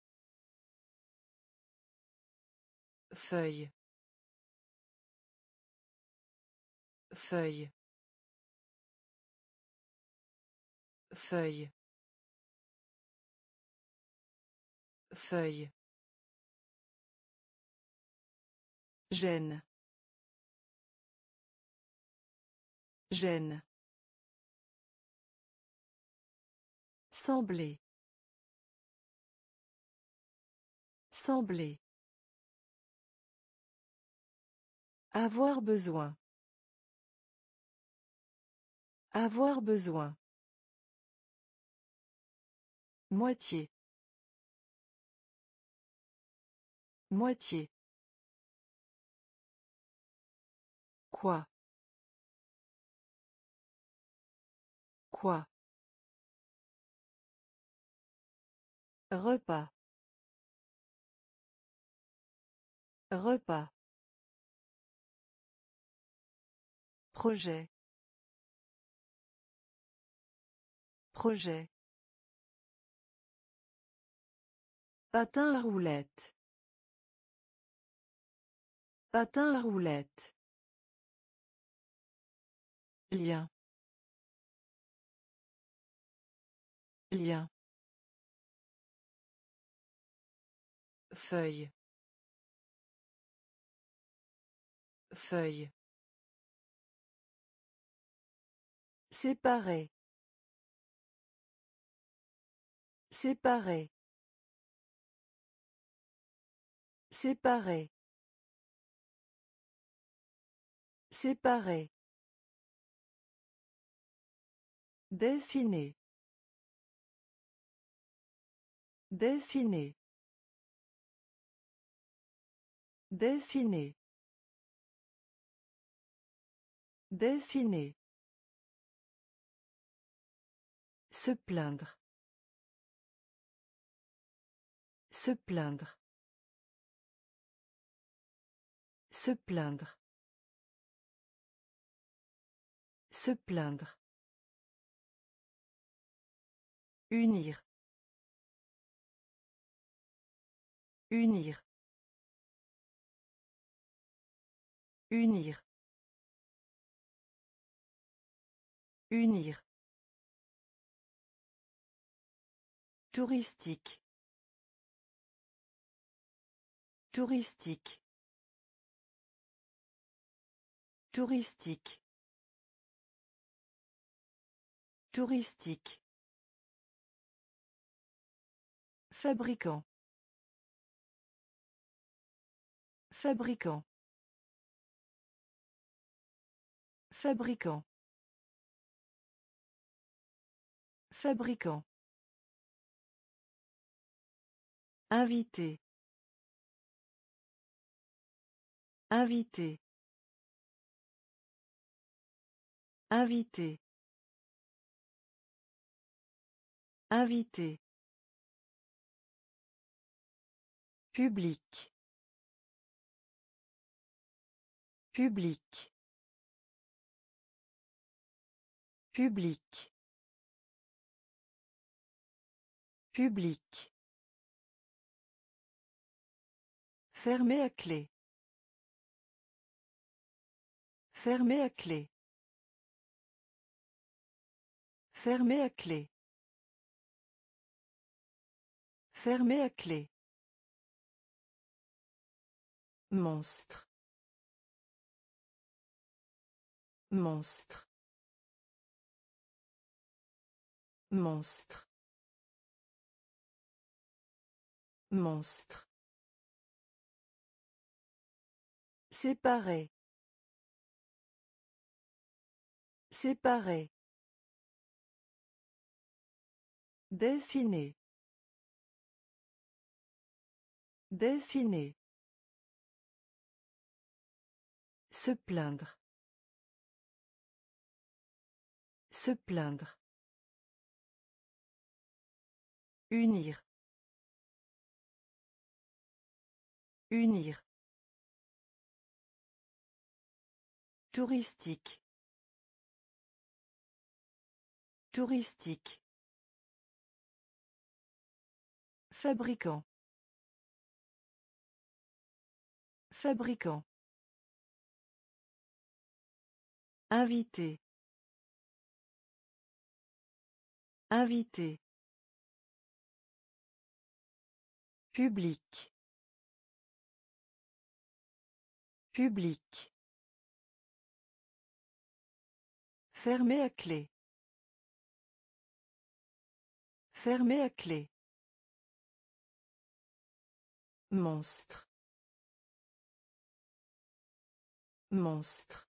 Feuille. Feuille. Feuille. Feuille. Gêne. Gêne. Sembler. Sembler. Avoir besoin. Avoir besoin. Moitié. Moitié. Quoi? Quoi? Repas. Repas. Projet. Projet. Patin à roulettes. Patin à roulettes. Lien. Lien. Feuille. Feuille. Séparer. Séparer. Séparer. Séparer. Dessiner. Dessiner. Dessiner. Dessiner. Se plaindre. Se plaindre. Se plaindre. Se plaindre. Unir. Unir. Unir. Unir. Touristique. Touristique. Touristique. Touristique. Fabricant. Fabricant. Fabricant. Fabricant. Invité. Invité. Invité. Invité. Public. Public. Public. Public. Fermé à clé. Fermé à clé. Fermé à clé. Fermé à clé. Monstre. Monstre. Monstre. Monstre. Séparer. Séparer. Dessiner. Dessiner. Se plaindre. Se plaindre. Unir. Unir. Touristique. Touristique. Fabricant. Fabricant. Invité. Invité. Public. Public. Fermé à clé. Fermé à clé. Monstre. Monstre.